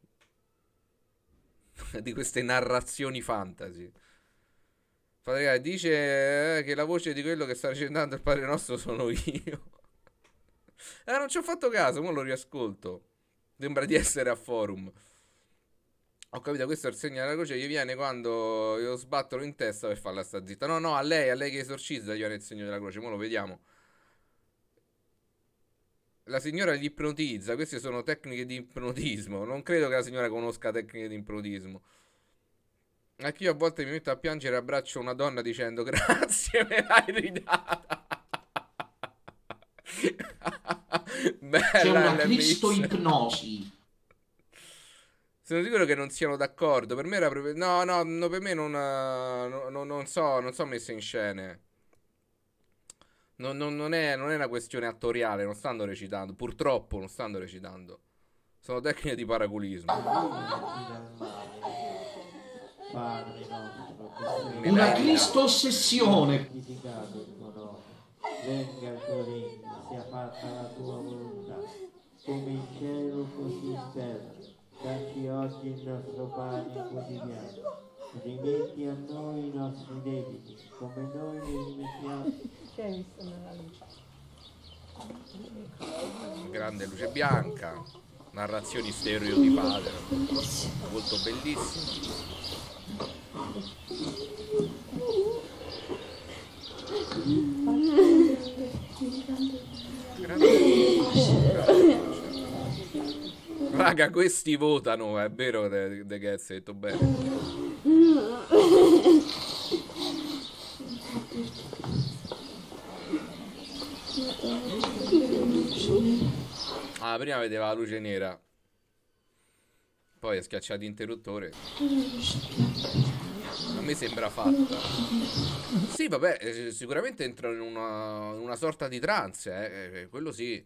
di queste narrazioni fantasy. Fratelli, dice che la voce di quello che sta recitando il Padre Nostro sono io. Non ci ho fatto caso, ora lo riascolto. Sembra di essere a forum. Ho capito, questo è il segno della croce, gli viene quando io sbattono in testa per farla sta zitta. No, a lei che esorcizza gli viene il segno della croce, ora lo vediamo. La signora gli ipnotizza, queste sono tecniche di ipnotismo. Non credo che la signora conosca tecniche di ipnotismo. Anch'io a volte mi metto a piangere e abbraccio una donna dicendo grazie, me l'hai ridata. Bella, c'è una Cristo ipnosi. Sono sicuro che non siano d'accordo. Per me era proprio... No, per me non so messe in scene. Non è una questione attoriale, non stanno recitando. Purtroppo non stanno recitando. Sono tecniche di paraculismo. Padre nostro, che sei Una Cristo ossessione. santificato il tuo nome, venga il tuo regno, sia fatta la tua volontà, come in cielo così in terra. Dacci oggi il nostro pane quotidiano, rimetti a noi i nostri debiti, come noi li rimettiamo. Grande luce bianca, narrazioni stereotipate, molto bellissime. Raga, questi votano, è vero De Getz, hai detto bene. Ah, prima vedeva la luce nera, poi ha schiacciato l'interruttore. A me sembra fatta. Sì, vabbè, sicuramente entra in una sorta di trance, quello sì.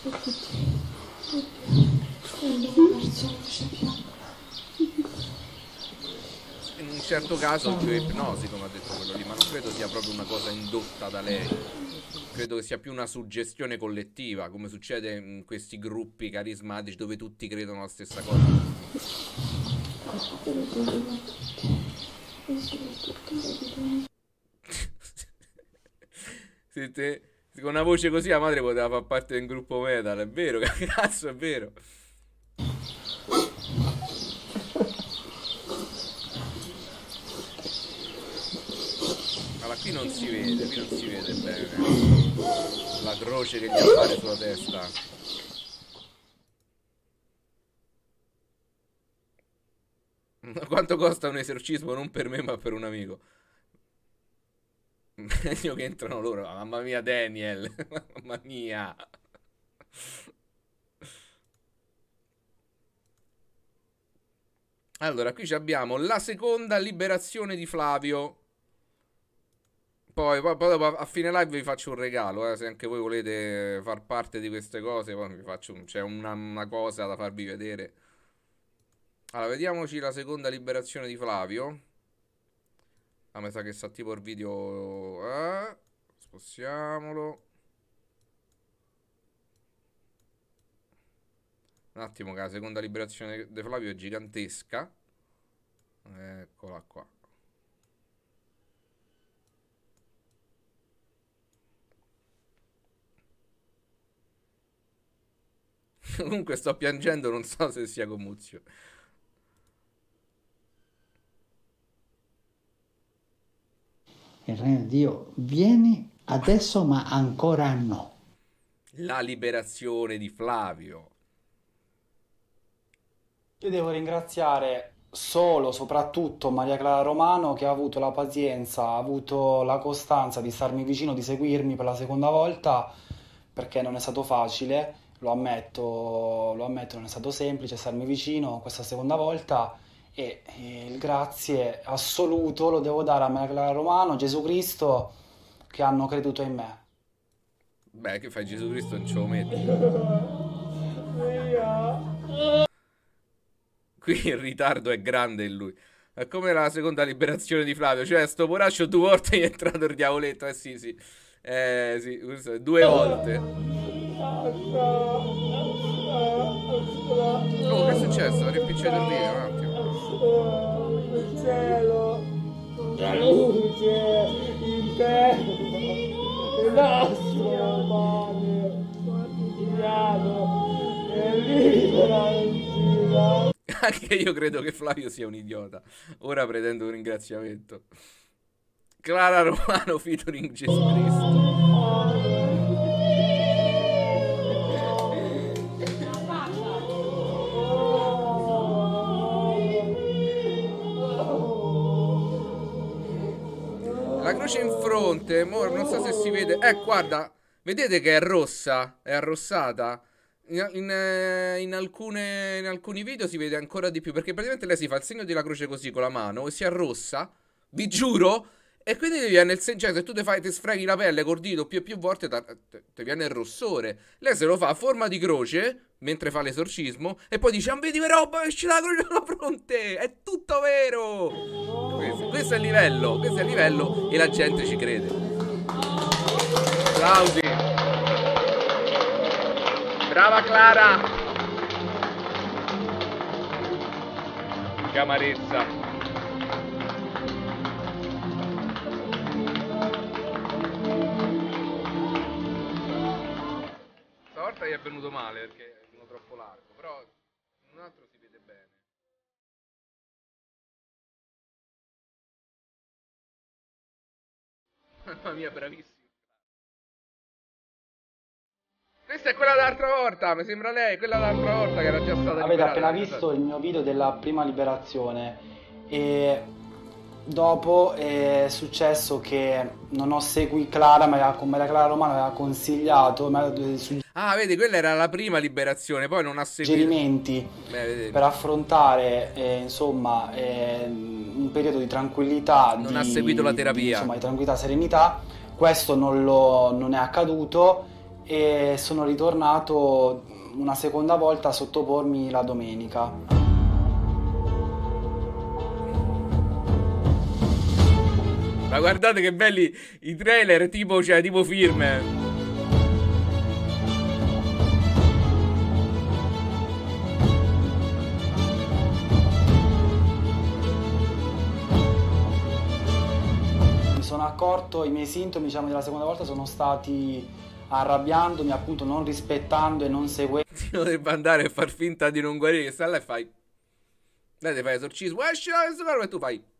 In un certo caso più ipnosi, come ha detto quello lì, ma non credo sia proprio una cosa indotta da lei. Credo che sia più una suggestione collettiva, come succede in questi gruppi carismatici dove tutti credono la stessa cosa. Se te, con una voce così la madre poteva far parte del gruppo metal, è vero, che cazzo è vero. Allora qui non si vede bene la croce che gli appare sulla testa. Quanto costa un esorcismo? Non per me ma per un amico. Meglio che entrano loro. Mamma mia Daniel. Mamma mia. Allora qui abbiamo la seconda liberazione di Flavio. Poi dopo a fine live vi faccio un regalo, se anche voi volete far parte di queste cose, poi vi faccio c'è una cosa da farvi vedere. Allora, vediamoci la seconda liberazione di Flavio. Ah, mi sa che sta tipo il video. Spostiamolo. Un attimo che la seconda liberazione di Flavio è gigantesca. Eccola qua. Comunque sto piangendo, non so se sia commozione. Il regno di Dio vieni adesso ma ancora no. La liberazione di Flavio. Io devo ringraziare soprattutto Maria Clara Romano, che ha avuto la pazienza, ha avuto la costanza di starmi vicino, di seguirmi per la seconda volta, perché non è stato facile, lo ammetto, non è stato semplice starmi vicino questa seconda volta, e il grazie assoluto lo devo dare a Maria Clara Romano, Gesù Cristo, che hanno creduto in me. Beh, che fai, Gesù Cristo non ce lo metti. Qui il ritardo è grande in lui. È come la seconda liberazione di Flavio. Cioè, sto poraccio 2 volte gli è entrato il diavoletto. Sì, sì. Sì, questo 2 volte. Oh, che è successo? Ha rimpicciato il video, un attimo. Il cielo, la luce, il tempo, il nostro pane quotidiano e libera. Anche io credo che Flavio sia un idiota. Ora pretendo un ringraziamento. Clara Romano featuring Gesù Cristo. La croce in fronte, non so se si vede. Guarda, vedete che è rossa? È arrossata? In alcuni video si vede ancora di più, perché praticamente lei si fa il segno della croce così con la mano e si arrossa, vi giuro, e quindi ti viene il segno, cioè se tu ti sfreghi la pelle col dito più volte ti viene il rossore. Lei se lo fa a forma di croce mentre fa l'esorcismo e poi dice: "Non vedi che roba, esce la croce sulla fronte, è tutto vero". Questo è il livello e la gente ci crede. Applausi. Brava Clara! Che amarezza! Stavolta gli è venuto male perché è venuto troppo largo, però in un altro si vede bene. Mamma mia, bravissimo! Questa è quella dell'altra volta, mi sembra lei, quella dell'altra volta che era già stata Avete appena visto il mio video della prima liberazione e dopo è successo che non ho seguito Clara, Maria Clara Romano aveva consigliato vedi, quella era la prima liberazione, poi non ha seguito suggerimenti per affrontare insomma un periodo di tranquillità, non ha seguito la terapia, insomma di tranquillità, serenità. Questo non è accaduto e sono ritornato una seconda volta a sottopormi la domenica. Ma guardate che belli i trailer, tipo film. sono accorto, i miei sintomi, diciamo, della seconda volta sono stati arrabbiandomi, appunto non rispettando e non seguendo Ti dovrebbe andare a far finta di non guarire, che sta là e fai... Dai, ti fai esorcismo, esci da questo corpo e tu fai...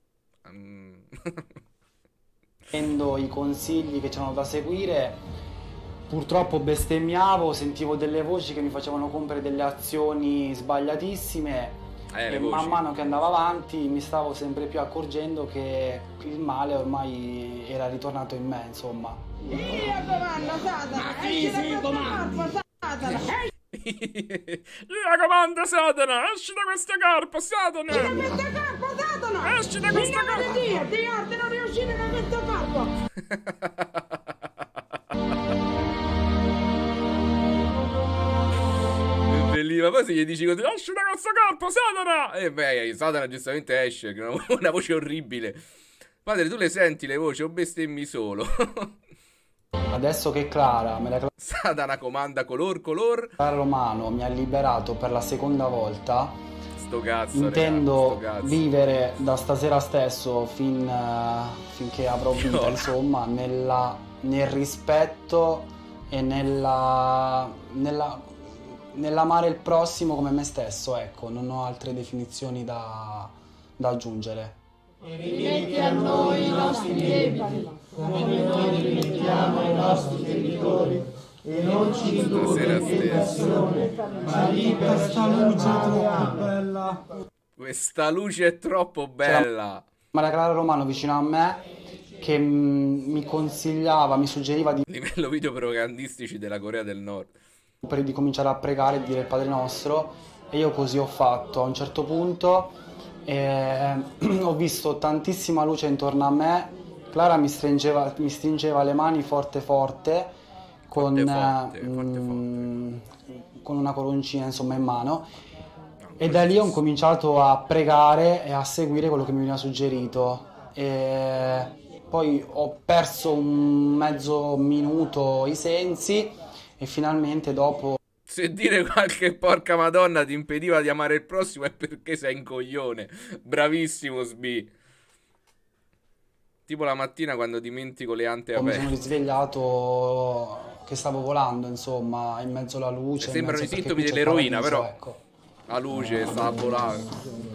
i consigli che c'erano da seguire. Purtroppo bestemmiavo, sentivo delle voci che mi facevano compiere delle azioni sbagliatissime le e voci. man mano che andavo avanti mi stavo sempre più accorgendo che il male ormai era ritornato in me, insomma. Io comando Satana! Esci da questo corpo, Satana! Io comando Satana! Esci da questo corpo, Satana! Esci da questo corpo, Satana! Esci da questo corpo! In nome di Dio, ti ordino di uscire da questo corpo! Ma poi se gli dici così, esci da questo corpo, Satana! E beh, Satana giustamente esce, che è una voce orribile. Padre, tu le senti le voci o bestemmi solo? Adesso che Clara, Satana comanda color. Clara Romano mi ha liberato per la seconda volta, Sto cazzo, intendo sto cazzo. vivere da stasera stesso finché avrò vita, insomma, nel rispetto e nell'amare il prossimo come me stesso, ecco, non ho altre definizioni da aggiungere. E rimetti a noi i nostri debiti, come noi rimettiamo ai nostri debitori, e non ci indurre in tentazione, ma liberaci dal male. Questa luce è troppo bella. Maria Clara Romano vicino a me che mi consigliava, mi suggeriva di Livello video propagandistici della Corea del Nord. di cominciare a pregare e dire il Padre Nostro, e io così ho fatto. A un certo punto ho visto tantissima luce intorno a me. Clara mi stringeva le mani forte con una coroncina, insomma, in mano, e da lì ho cominciato a pregare e a seguire quello che mi veniva suggerito. E poi ho perso un mezzo minuto i sensi e finalmente dopo... Se dire qualche porca madonna ti impediva di amare il prossimo è perché sei un coglione. Bravissimo, Sbi. Tipo la mattina quando dimentico le ante mi aperte. sono risvegliato che stavo volando, insomma, in mezzo alla luce. Sembrano i perché sintomi qui c'è il dell'eroina, paradiso, però. ecco. La luce sta volando.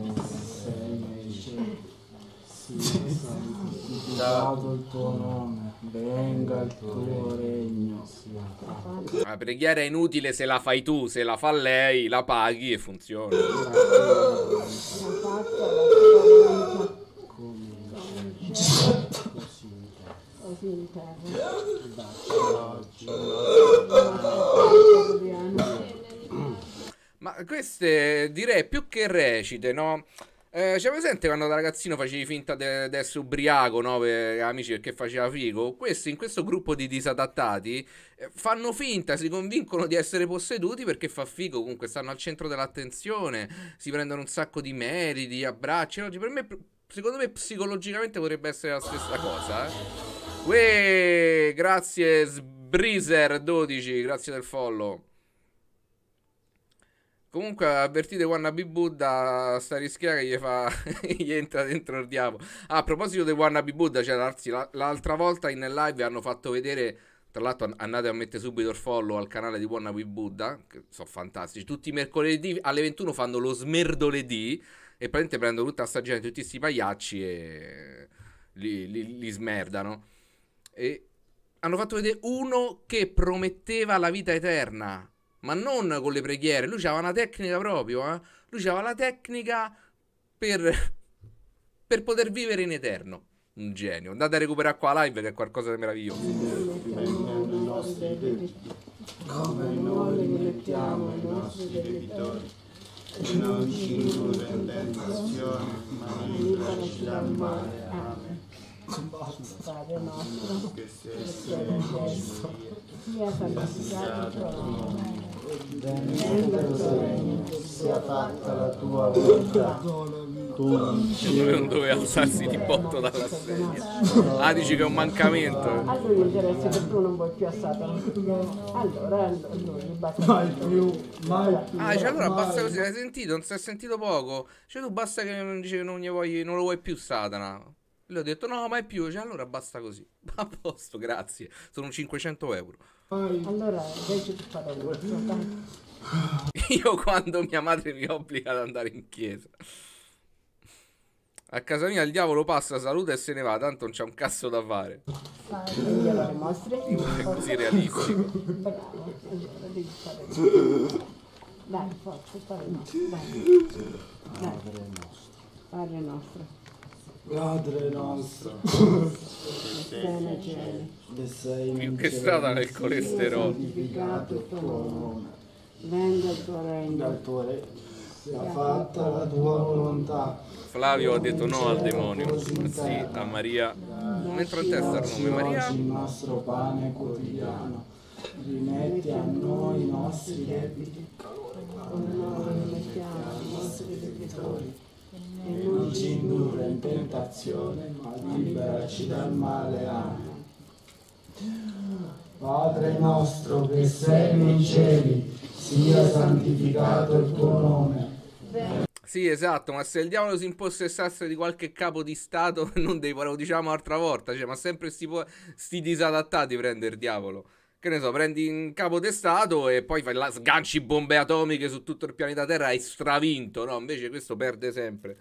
Dato il tuo nome, venga il tuo regno. La preghiera è inutile se la fai tu, se la fa lei, la paghi e funziona. Così in terra. Ma queste direi più che recite, no? C'è presente quando da ragazzino facevi finta di essere ubriaco, no? Per amici, perché faceva figo? Questi in questo gruppo di disadattati fanno finta, si convincono di essere posseduti perché fa figo, comunque stanno al centro dell'attenzione, si prendono un sacco di meriti, abbracci. Oggi per me, secondo me psicologicamente potrebbe essere la stessa cosa, Uè, grazie Sbreezer12, grazie del follow. Comunque avvertite Wannabe Buddha, sta rischiando che gli entra dentro il diavolo. Ah, a proposito di Wannabe Buddha, cioè ragazzi, l'altra volta in live hanno fatto vedere, tra l'altro andate a mettere subito il follow al canale di Wannabe Buddha, che sono fantastici, tutti i mercoledì alle 21 fanno lo smerdoledì e praticamente prendono tutta sta gente, tutti questi pagliacci e li smerdano. E hanno fatto vedere uno che prometteva la vita eterna. Ma non con le preghiere, lui c'aveva una tecnica proprio, Lui c'aveva la tecnica per poter vivere in eterno. Un genio. Andate a recuperare qua live che è qualcosa di meraviglioso. Come noi rimettiamo i nostri debitori, e non ci indurre in tentazione, ma liberaci dal male. Amen. Padre nostro, Che sei sia santificato il tuo nome. venga il tuo regno, sia fatta la tua volontà, come in cielo. Non doveva alzarsi di botto dalla sedia. Ah, dici che è un mancamento. A lui interessa che tu non vuoi più a Satana. Allora lui gli basta. Mai più. Ah, cioè allora basta così, l'hai sentito? Non si è sentito poco? Cioè tu basta che dici che non lo vuoi più Satana. Lui ha detto no, mai più. Cioè, allora basta così. A posto, grazie. Sono 500 euro. Allora, invece di fare dai. Io quando mia madre mi obbliga ad andare in chiesa. A casa mia il diavolo passa, saluta e se ne va, tanto non c'è un cazzo da fare. Glielo dimostri? È così realistico. Bravo, allora devi fare così. Dai, forza, Padre nostro, dai. Dai. Padre nostro. Padre nostro, Sei nei cieli. che sei Più che strada nel colesterolo. Santificato il tuo nome. Venga il tuo regno. dal tuo re, sia fatta la tua volontà. Flavio ha detto no al demonio. Sì, a Maria. Mentre in testa il nome Maria. Oggi il nostro pane quotidiano, rimetti a noi i nostri debiti, Come noi rimettiamo i nostri debitori. e non ci indurre in tentazione, ma liberaci dal male. Amen. Padre nostro che sei nei cieli, sia santificato il tuo nome. Sì, esatto, ma se il diavolo si impossessasse di qualche capo di stato, non dei, lo diciamo l'altra volta, cioè, ma sempre sti disadattati prende il diavolo. Che ne so, prendi un capo di stato e poi fai sganci bombe atomiche su tutto il pianeta Terra, hai stravinto, no? Invece questo perde sempre.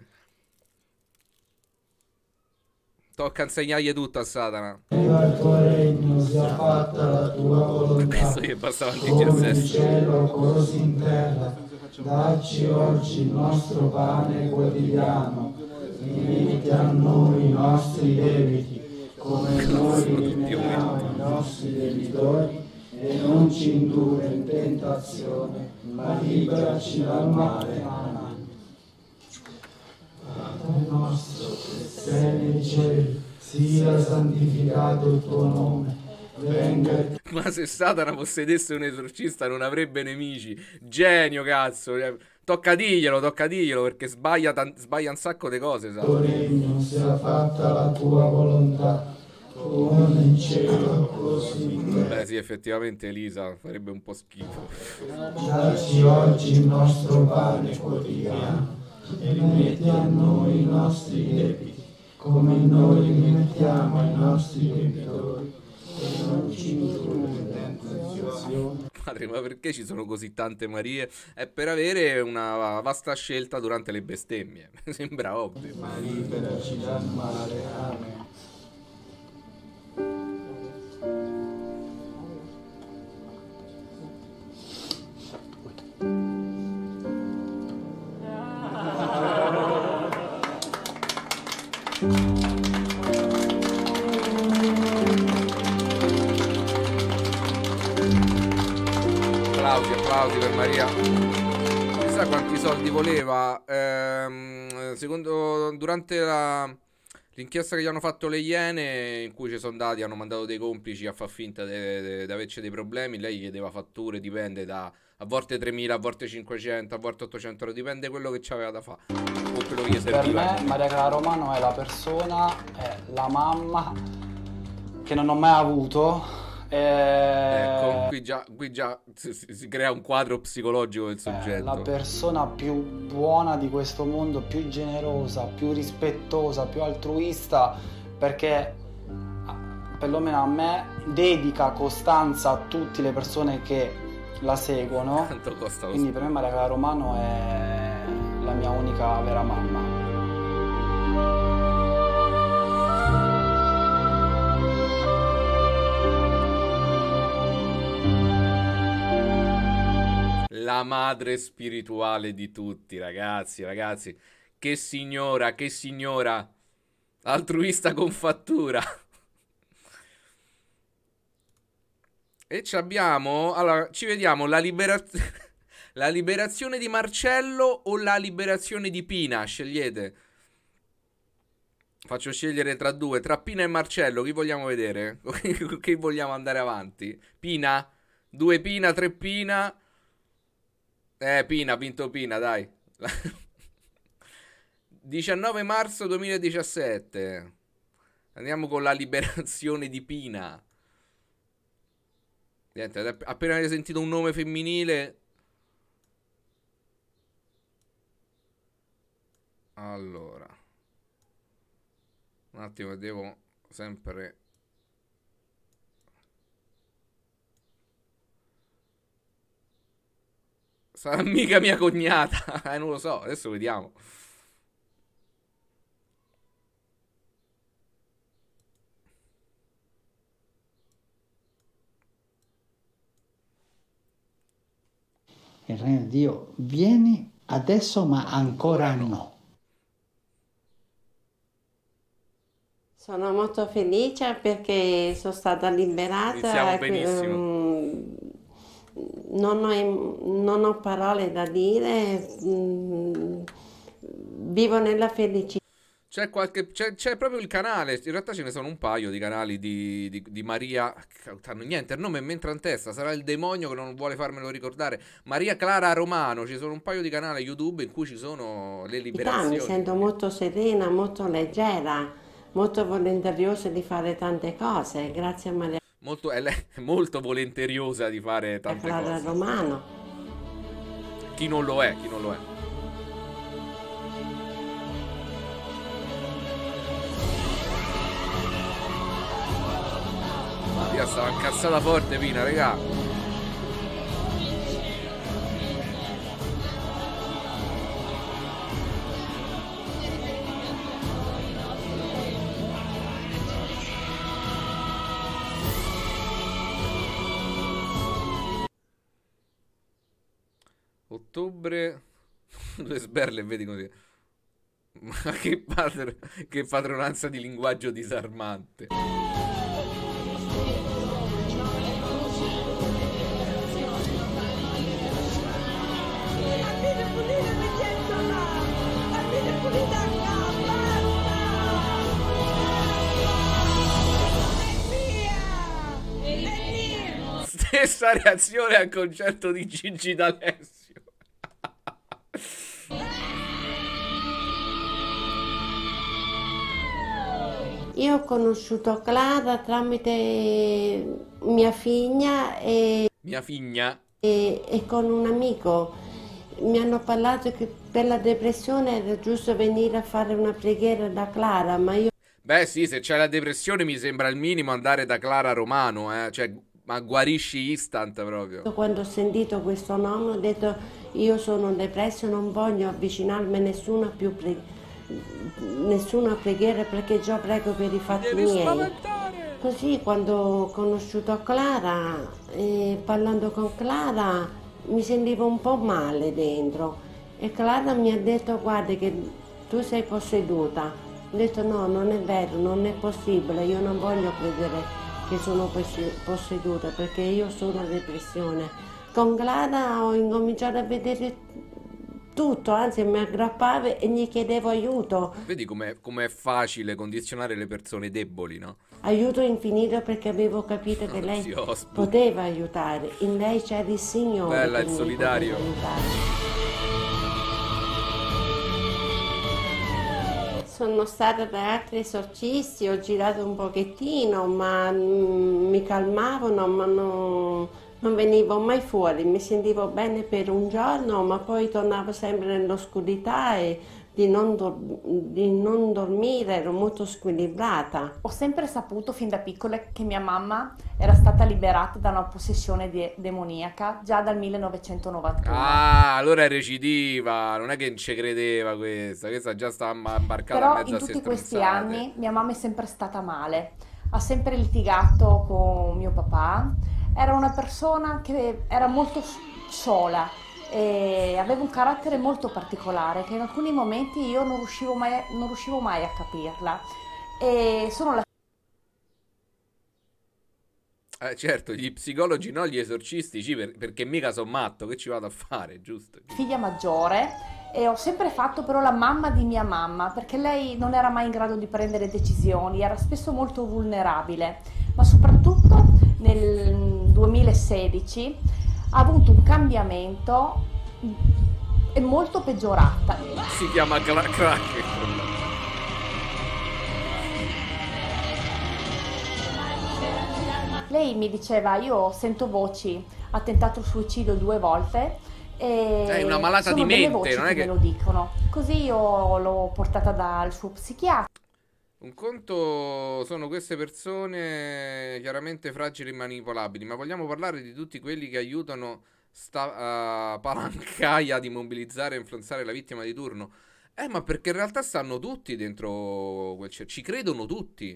Tocca insegnargli tutto a Satana. Venga il tuo regno, sia fatta la tua volontà, Questo gli passa avanti come in Gesù. cielo così in terra. Dacci oggi il nostro pane quotidiano, rimetti a noi i nostri debiti, come noi rimettiamo ai nostri debitori, e non ci indurre in tentazione, ma liberaci dal male. Amen. Padre nostro che sei nei cieli, sia santificato il tuo nome, venga il Ma se Satana possedesse un esorcista non avrebbe nemici. Genio, cazzo. Tocca dirglielo, perché sbaglia un sacco di cose, tuo Satana. regno, sia fatta la tua volontà, come in cielo così in terra. Beh sì, effettivamente Elisa farebbe un po' schifo. Dacci oggi il nostro pane quotidiano, e rimetti a noi i nostri debiti, come noi rimettiamo ai nostri debitori, e non ci indurre in tentazione. Padre, ma perché ci sono così tante Marie? È per avere una vasta scelta durante le bestemmie. Mi sembra ovvio. Ma liberaci dal male. Amen. Applausi per Maria. Chissà quanti soldi voleva. Durante l'inchiesta che gli hanno fatto le Iene, in cui ci sono andati, hanno mandato dei complici a far finta di averci dei problemi. Lei chiedeva fatture, dipende da a volte 3.000, a volte 500, a volte 800 euro, dipende quello che c'aveva da fare o quello che gli Per serviva. me Maria Clara Romano è la persona, è la mamma che non ho mai avuto. Ecco, qui già si crea un quadro psicologico del soggetto. La persona più buona di questo mondo, più generosa, più rispettosa, più altruista, perché perlomeno a me dedica costanza a tutte le persone che la seguono. Quanto costa lo Quindi per me Maria Clara Romano è la mia unica vera mamma. La madre spirituale di tutti, ragazzi. Che signora. Altruista con fattura. E ci abbiamo... Allora, ci vediamo la liberazione di Marcello o la liberazione di Pina? Scegliete. Faccio scegliere tra due. Tra Pina e Marcello, chi vogliamo vedere? Chi vogliamo andare avanti? Pina? 2 Pina, 3 Pina... Pina, ha vinto Pina, dai. 19 marzo 2017. Andiamo con la liberazione di Pina. Niente, appena avete sentito un nome femminile. Allora. Un attimo, devo sempre... Sarà mica mia cognata. Non lo so, adesso vediamo. Il regno di Dio vieni adesso ma ancora no. Sono molto felice perché sono stata liberata. Iniziamo benissimo. Non ho parole da dire, vivo nella felicità. C'è proprio il canale. In realtà ce ne sono un paio di canali di Maria. Niente, il nome mi entra in testa. Sarà il demonio che non vuole farmelo ricordare. Maria Clara Romano. Ci sono un paio di canali YouTube in cui ci sono le liberazioni. Mi sento molto serena, molto leggera, molto volenteriosa di fare tante cose. Grazie a Maria È molto volenteriosa di fare tante Clara cose. Romano. Chi non lo è, chi non lo è. Maria stava incazzata forte, Pina, regà. Ottobre. Due sberle, vedi così. Ma che padronanza di linguaggio disarmante. Stessa reazione al concerto di Gigi D'Alessio. Io ho conosciuto Clara tramite mia figlia e con un amico. Mi hanno parlato che per la depressione era giusto venire a fare una preghiera da Clara, ma io... Beh sì, se c'è la depressione mi sembra il minimo andare da Clara Romano, cioè, ma guarisci instant proprio. Quando ho sentito questo nome ho detto io sono depresso, non voglio avvicinarmi a nessuna preghiera perché già prego per i fatti miei. Così quando ho conosciuto Clara, parlando con Clara, mi sentivo un po' male dentro e Clara mi ha detto guarda che tu sei posseduta. Ho detto no, non è vero, non è possibile, io non voglio credere che sono posseduta perché io sono in depressione. Con Clara ho incominciato a vedere tutto, anzi mi aggrappavo e gli chiedevo aiuto. Vedi com'è facile condizionare le persone deboli, no? Aiuto infinito perché avevo capito che lei poteva aiutare, in lei c'era il Signore. Bella, che il mi solidario. poteva aiutare. Sono stata da altri esorcisti, ho girato un pochettino, ma mi calmavano, ma non venivo mai fuori. Mi sentivo bene per un giorno, ma poi tornavo sempre nell'oscurità e di non dormire, ero molto squilibrata. Ho sempre saputo fin da piccola che mia mamma era stata liberata da una possessione demoniaca già dal 1991. Ah, allora è recidiva, non è che non ci credeva questa già stava imbarcata Però in mezzo in a ste tutti questi stronzate. anni mia mamma è sempre stata male, ha sempre litigato con mio papà, era una persona che era molto sola e aveva un carattere molto particolare che in alcuni momenti io non riuscivo mai a capirla. E sono la Certo, gli psicologi no, gli esorcisti sì, perché mica sono matto, che ci vado a fare, giusto? figlia maggiore e ho sempre fatto però la mamma di mia mamma perché lei non era mai in grado di prendere decisioni, era spesso molto vulnerabile, ma soprattutto nel 2016 ha avuto un cambiamento e molto peggiorata. Si chiama crack. Lei mi diceva io sento voci, ha tentato il suicidio 2 volte e È una malata sono di delle mente, voci non è che che... me lo dicono. Così io l'ho portata dal suo psichiatra. Un conto sono queste persone chiaramente fragili e manipolabili, ma vogliamo parlare di tutti quelli che aiutano sta palancaia di mobilizzare e influenzare la vittima di turno? Ma perché in realtà stanno tutti dentro quel ci credono tutti.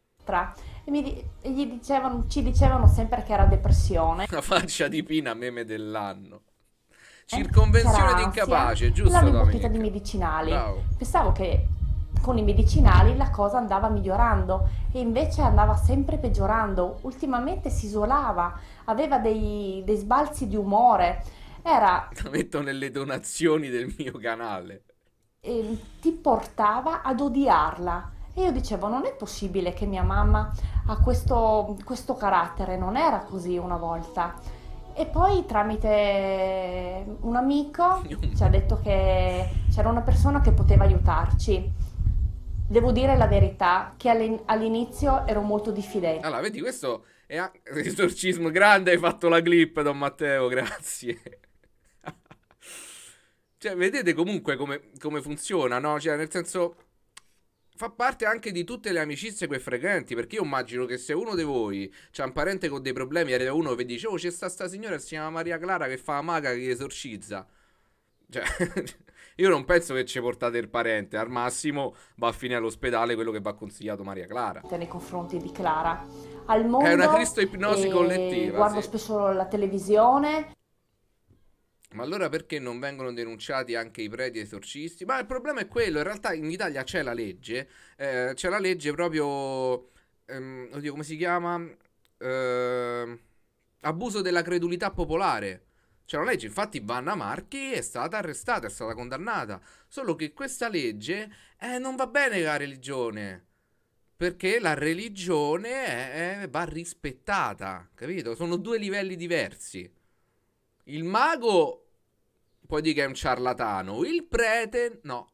E ci dicevano sempre che era depressione. La faccia di Pina, meme dell'anno. Circonvenzione di incapace, giusto? L'hanno imbottita Domenica? di medicinali. Bravo. Pensavo che con i medicinali la cosa andava migliorando e invece andava sempre peggiorando. Ultimamente si isolava, aveva dei sbalzi di umore. La metto nelle donazioni del mio canale. Ti portava ad odiarla. E io dicevo, non è possibile che mia mamma ha questo carattere, non era così una volta. E poi tramite un amico ci ha detto che c'era una persona che poteva aiutarci. Devo dire la verità, che all'inizio ero molto diffidente. Allora, vedi, questo è esorcismo grande, hai fatto la clip, Don Matteo, grazie. Cioè, vedete comunque come funziona, no? Cioè, nel senso, fa parte anche di tutte le amicizie che frequenti, perché io immagino che se uno di voi c'ha un parente con dei problemi, arriva uno e vi dice, oh, c'è sta signora, si chiama Maria Clara, che fa la maga, che esorcizza. Cioè, io non penso che ci portate il parente, al massimo va a finire all'ospedale quello che va consigliato Maria Clara. Nei confronti di Clara. Al mondo, è una cristo-ipnosi collettiva. Guardo sì. spesso la televisione. Ma allora perché non vengono denunciati anche i preti esorcisti? Ma il problema è quello, in realtà in Italia c'è la legge proprio, oddio come si chiama? Abuso della credulità popolare. C'è una legge, infatti Vanna Marchi è stata arrestata, è stata condannata, solo che questa legge non va bene con la religione, perché la religione va rispettata, capito? Sono due livelli diversi. Il mago puoi dire che è un ciarlatano, il prete no.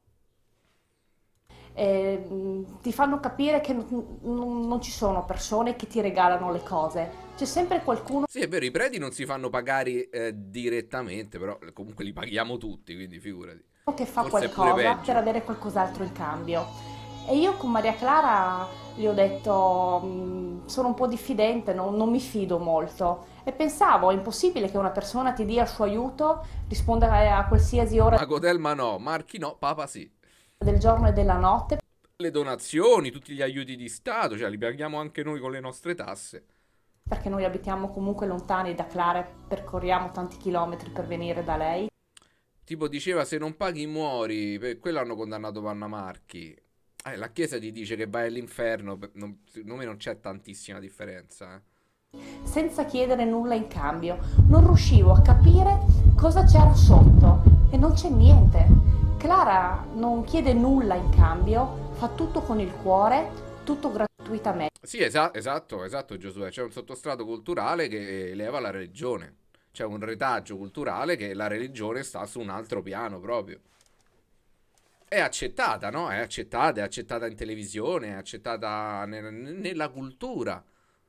Ti fanno capire che non ci sono persone che ti regalano le cose, c'è sempre qualcuno. Sì, è vero, i preti non si fanno pagare direttamente, però comunque li paghiamo tutti, quindi figurati. Che fa Forse qualcosa per avere qualcos'altro in cambio. E io con Maria Clara gli ho detto, sono un po' diffidente, non mi fido molto. E pensavo, è impossibile che una persona ti dia il suo aiuto, risponda a qualsiasi ora Mago Telma no, Marchi no, Papa sì. del giorno e della notte. Le donazioni, tutti gli aiuti di Stato, cioè li paghiamo anche noi con le nostre tasse. Perché noi abitiamo comunque lontani da Clara, percorriamo tanti chilometri per venire da lei. Tipo diceva, se non paghi muori, per quello hanno condannato Vanna Marchi. La Chiesa ti dice che vai all'inferno, secondo me non c'è tantissima differenza. Senza chiedere nulla in cambio, non riuscivo a capire cosa c'era sotto e non c'è niente. Clara non chiede nulla in cambio, fa tutto con il cuore, tutto gratuitamente. Sì, esatto Giosuè, c'è un sottostrato culturale che eleva la religione. C'è un retaggio culturale che la religione sta su un altro piano proprio. È accettata, no? È accettata in televisione, è accettata nella cultura.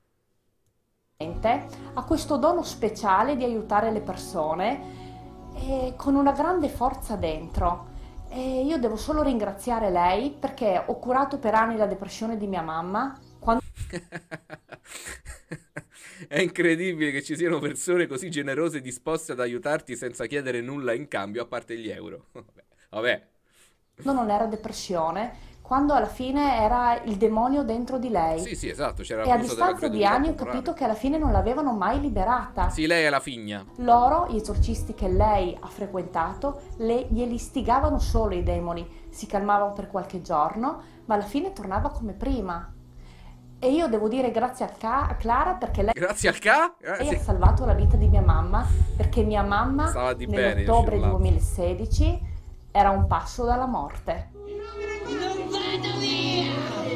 Ha questo dono speciale di aiutare le persone con una grande forza dentro. E io devo solo ringraziare lei perché ho curato per anni la depressione di mia mamma. È incredibile che ci siano persone così generose e disposte ad aiutarti senza chiedere nulla in cambio, a parte gli euro. Vabbè. Non era depressione, quando alla fine era il demonio dentro di lei. Sì, esatto, c'era e a l'abuso della distanza di credulità anni ho popolare. capito che alla fine non l'avevano mai liberata. Sì, lei è la figlia. Loro, gli esorcisti che lei ha frequentato, glieli istigavano solo i demoni, si calmavano per qualche giorno, ma alla fine tornava come prima. E io devo dire grazie a Clara perché lei, Grazie al ca? lei ha salvato la vita di mia mamma, perché mia mamma Stava di bene, nell'ottobre io 2016 era a un passo dalla morte. Non vado via!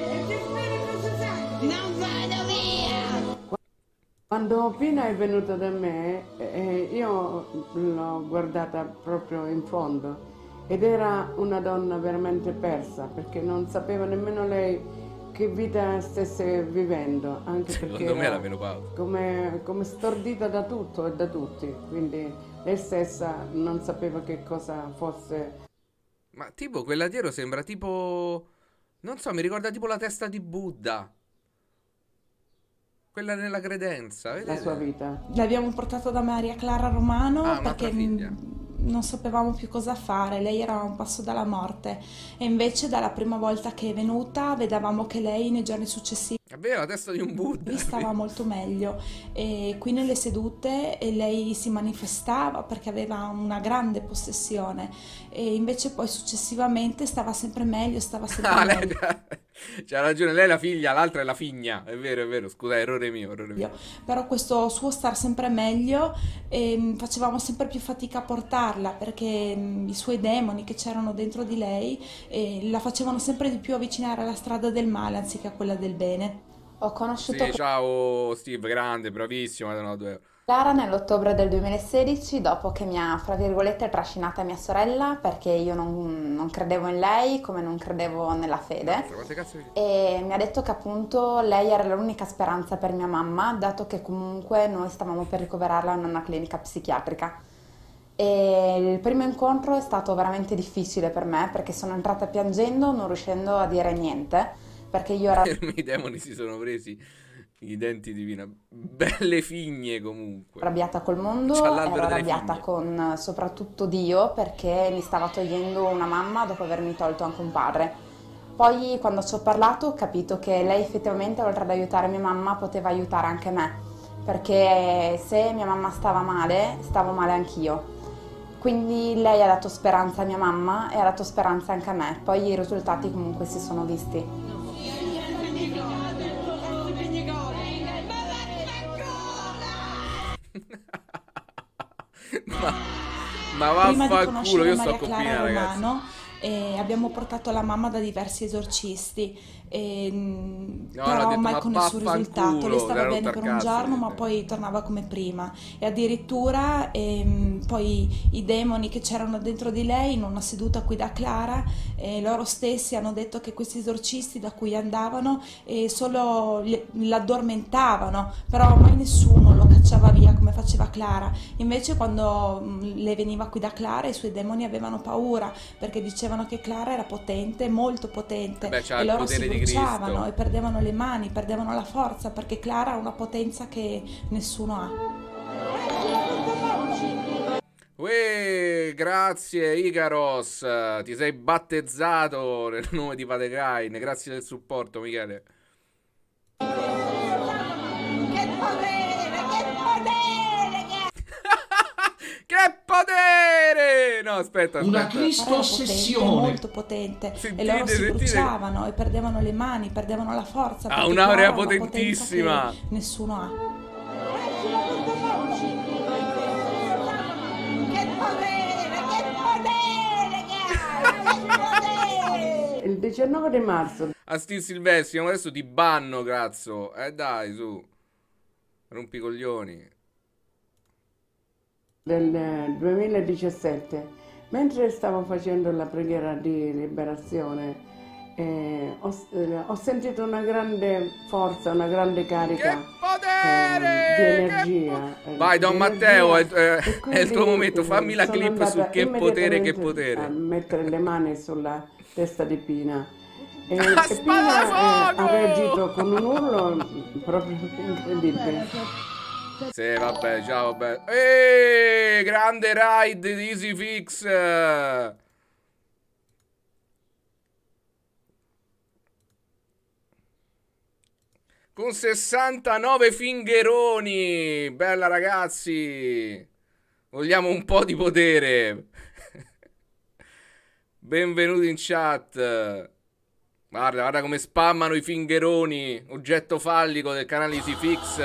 Non vado via! Quando Pina è venuta da me, io l'ho guardata proprio in fondo ed era una donna veramente persa, perché non sapeva nemmeno lei che vita stesse vivendo, anche Secondo perché me era la menopausa. come stordita da tutto e da tutti, quindi lei stessa non sapeva che cosa fosse. Ma tipo quella dietro sembra tipo Non so, mi ricorda tipo la testa di Buddha. Quella nella credenza, la sua vedete? vita. L'abbiamo portato da Maria Clara Romano Ah, un'altra perché figlia. non sapevamo più cosa fare, lei era a un passo dalla morte e invece dalla prima volta che è venuta vedevamo che lei nei giorni successivi È vero, la testa di un Buddha. stava molto meglio e qui nelle sedute lei si manifestava perché aveva una grande possessione e invece poi successivamente stava sempre meglio, stava sempre Ah, meglio. c'ha ragione, lei è la figlia, l'altra è la figlia. È vero, scusa, errore mio, errore mio. Però questo suo star sempre meglio facevamo sempre più fatica a portarla perché i suoi demoni che c'erano dentro di lei la facevano sempre di più avvicinare alla strada del male anziché a quella del bene. Ho conosciuto Sì, ciao Steve, grande, bravissimo, no, 2 euro. Clara nell'ottobre del 2016, dopo che mi ha, fra virgolette, trascinata mia sorella, perché io non credevo in lei come non credevo nella fede. Quante cazzo di... E mi ha detto che appunto lei era l'unica speranza per mia mamma, dato che comunque noi stavamo per ricoverarla in una clinica psichiatrica. E il primo incontro è stato veramente difficile per me, perché sono entrata piangendo, non riuscendo a dire niente, perché io ero I demoni si sono presi i denti divina. Belle figne comunque. arrabbiata col mondo, C'ha ero l'albero delle arrabbiata figne. con soprattutto Dio, perché mi stava togliendo una mamma dopo avermi tolto anche un padre. Poi quando ci ho parlato ho capito che lei effettivamente, oltre ad aiutare mia mamma, poteva aiutare anche me, perché se mia mamma stava male, stavo male anch'io. Quindi lei ha dato speranza a mia mamma e ha dato speranza anche a me. Poi i risultati comunque si sono visti. Ma Prima di vaffanculo, conoscere io sto Maria con Clara Pina, ragazzi. Romano abbiamo portato la mamma da diversi esorcisti, No, l'ho però detto, mai ma con nessun risultato. Lei vaffanculo, stava era bene per un cazzo, giorno, ma niente. poi tornava come prima. E addirittura poi i demoni che c'erano dentro di lei in una seduta qui da Clara, loro stessi hanno detto che questi esorcisti da cui andavano solo l'addormentavano, però mai nessuno lo cacciava via come faceva Clara. Invece quando lei veniva qui da Clara i suoi demoni avevano paura perché dicevano che Clara era potente, molto potente, Beh, c'ha e il loro si potere di bruciavano Cristo. e perdevano le mani, perdevano la forza perché Clara ha una potenza che nessuno ha. Uè, grazie Icaros, ti sei battezzato nel nome di Pategain, grazie del supporto Michele. Che potere! No, aspetta, Una aspetta. Cristo Era ossessione. molto potente, e Sentite, loro si sentite. bruciavano e perdevano le mani, perdevano la forza Ha perché un'aurea Clara ha una potenza potentissima. che nessuno ha. Il 19 di marzo A Steve Silvestri, ma adesso ti banno, cazzo. Dai, su. Rompi i coglioni. del 2017, mentre stavo facendo la preghiera di liberazione, ho sentito una grande forza, una grande carica di energia. Vai, Don di Matteo, energia, è e il quindi, tuo momento. Fammi la sono clip su andata che potere, che immediatamente potere. a mettere le mani sulla testa di Pina. E Spada Pina fuoco! ha reagito con un urlo proprio incredibile. Sì, vabbè, ciao, vabbè. Grande ride di Easy Fix. Con 69 fingeroni. Bella, ragazzi. Vogliamo un po' di potere. Benvenuti in chat. Guarda, guarda come spammano i fingeroni. Oggetto fallico del canale Easy Fix.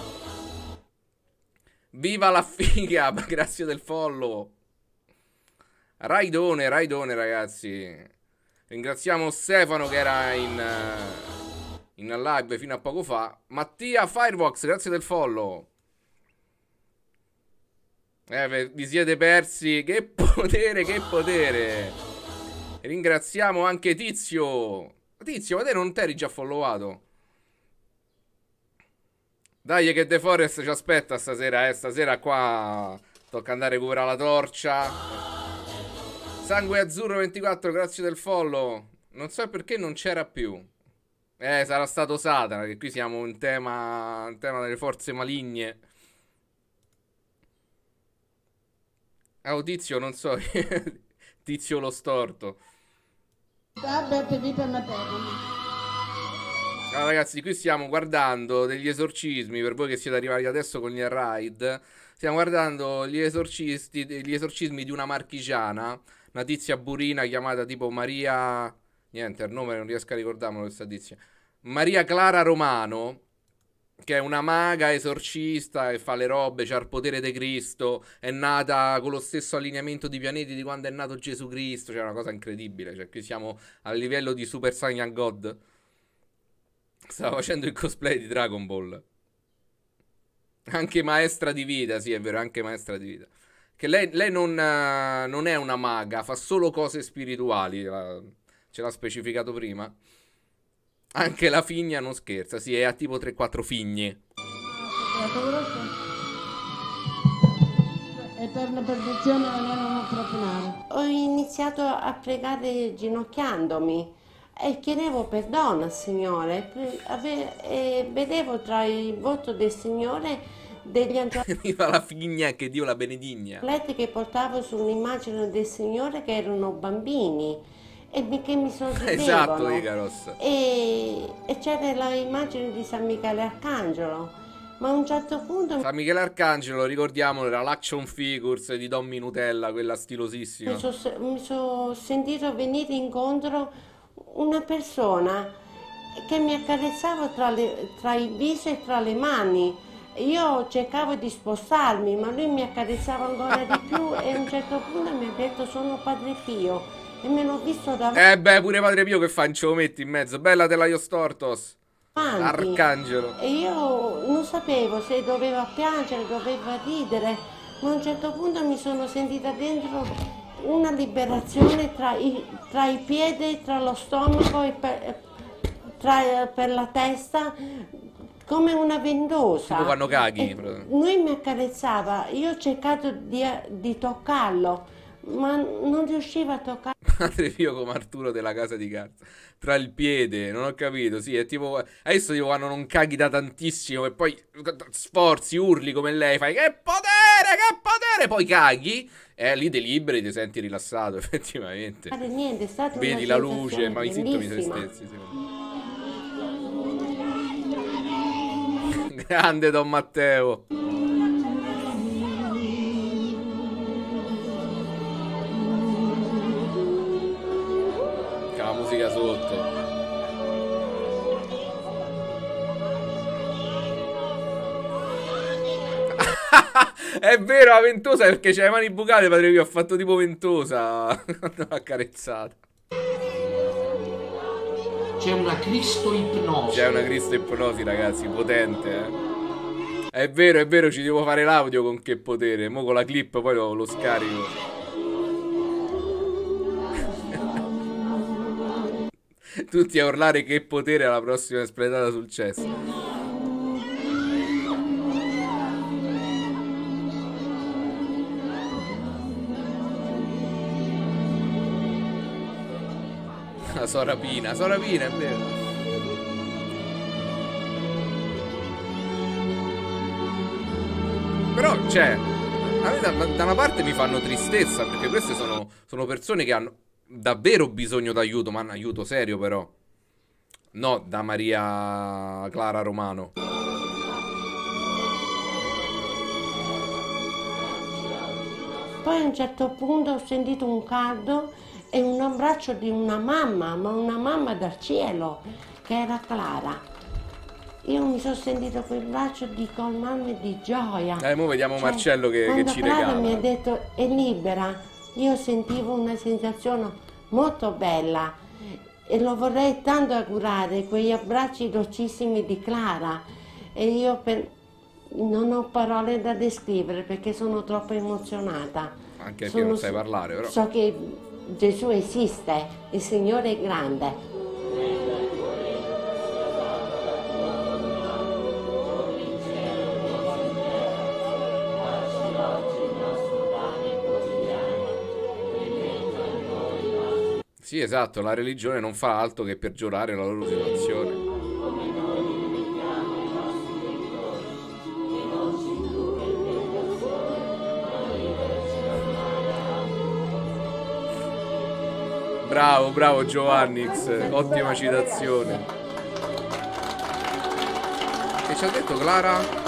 Viva la figa. Grazie del follow. Raidone, raidone, ragazzi. Ringraziamo Stefano che era in live fino a poco fa. Mattia Firefox, grazie del follow. Vi siete persi. Che potere, che potere. Ringraziamo anche Tizio. Tizio, ma te non t'eri già followato? Dai che De Forest ci aspetta stasera, stasera qua tocca andare a recuperare la torcia. Sangue Azzurro 24, grazie del follow. Non so perché non c'era più. Sarà stato Satana, che qui siamo in tema delle forze maligne. Tizio, non so. Tizio lo storto. Allora, ragazzi, qui stiamo guardando degli esorcismi. Per voi che siete arrivati adesso con il raid, stiamo guardando gli esorcismi di una marchigiana, una tizia burina chiamata tipo Maria... Niente, il nome non riesco a ricordarmelo questa tizia. Maria Clara Romano, che è una maga esorcista e fa le robe, c'ha il potere di Cristo, è nata con lo stesso allineamento di pianeti di quando è nato Gesù Cristo, cioè una cosa incredibile, cioè qui siamo a livello di Super Saiyan God. Stava facendo il cosplay di Dragon Ball. Anche maestra di vita, sì è vero, anche maestra di vita. Che lei non è una maga, fa solo cose spirituali, ce l'ha specificato prima. Anche la figlia non scherza, sì, ha tipo 3-4 figne. Eterna perdizione non profanare. Ho iniziato a pregare ginocchiandomi e chiedevo perdono al Signore. Vedevo tra il volto del Signore degli angeli. Viva la figlia, che Dio la benedigna. Che portavo sull'immagine del Signore che erano bambini. E che mi sorridevano. Esatto, Icaros. E c'era l'immagine di San Michele Arcangelo. Ma a un certo punto San Michele Arcangelo, ricordiamolo, era l'action figures di Don Minutella, quella stilosissima. mi sono sentito venire incontro una persona che mi accarezzava tra il viso e tra le mani. Io cercavo di spostarmi, ma lui mi accarezzava ancora di più e a un certo punto mi ha detto: sono Padre Pio. E me l'ho visto davanti. Pure Padre Pio che fa? Ce lo metti in mezzo. Bella della Iostortos. Arcangelo. E io non sapevo se doveva piangere, doveva ridere, ma a un certo punto mi sono sentita dentro una liberazione tra i piedi, tra lo stomaco e per la testa, come una vendosa. Tipo quando caghi. E lui mi accarezzava, io ho cercato di toccarlo, ma non riusciva a toccare. Padre Pio come Arturo della Casa di Carta. Tra il piede, non ho capito. Sì, è tipo. Adesso tipo quando non caghi da tantissimo e poi sforzi, urli come lei, fai che potere, poi caghi. Lì ti liberi, ti senti rilassato, effettivamente. Niente, è stata vedi la luce, ma i sintomi sono stessi. Sì. Grande Don Matteo. La musica sotto. È vero, la ventosa, perché c'ha le mani bucate. Padre Pio ha fatto tipo ventosa. Accarezzata. C'è una Cristo ipnosi. C'è una Cristo ipnosi, ragazzi, potente, È vero, ci devo fare l'audio con che potere. Mo con la clip poi lo scarico. Tutti a urlare che potere alla prossima espletata sul cesso. La Sorapina, è vero. Però, cioè, a me da una parte mi fanno tristezza, perché queste sono persone che hanno davvero bisogno d'aiuto, ma un aiuto serio però. No, da Maria Clara Romano. Poi a un certo punto ho sentito un caldo e un abbraccio di una mamma, ma una mamma dal cielo, che era Clara. Io mi sono sentito quel braccio di colmarmi di gioia. Mo vediamo Marcello che ci regala. Clara mi ha detto è libera, io sentivo una sensazione molto bella e lo vorrei tanto augurare, quegli abbracci dolcissimi di Clara. E io non ho parole da descrivere perché sono troppo emozionata. Anche perché non sai parlare, però. So che Gesù esiste, il Signore è grande. Sì, esatto, la religione non fa altro che peggiorare la loro situazione. Bravo, bravo Giovannix, ottima citazione. Che ci ha detto Clara?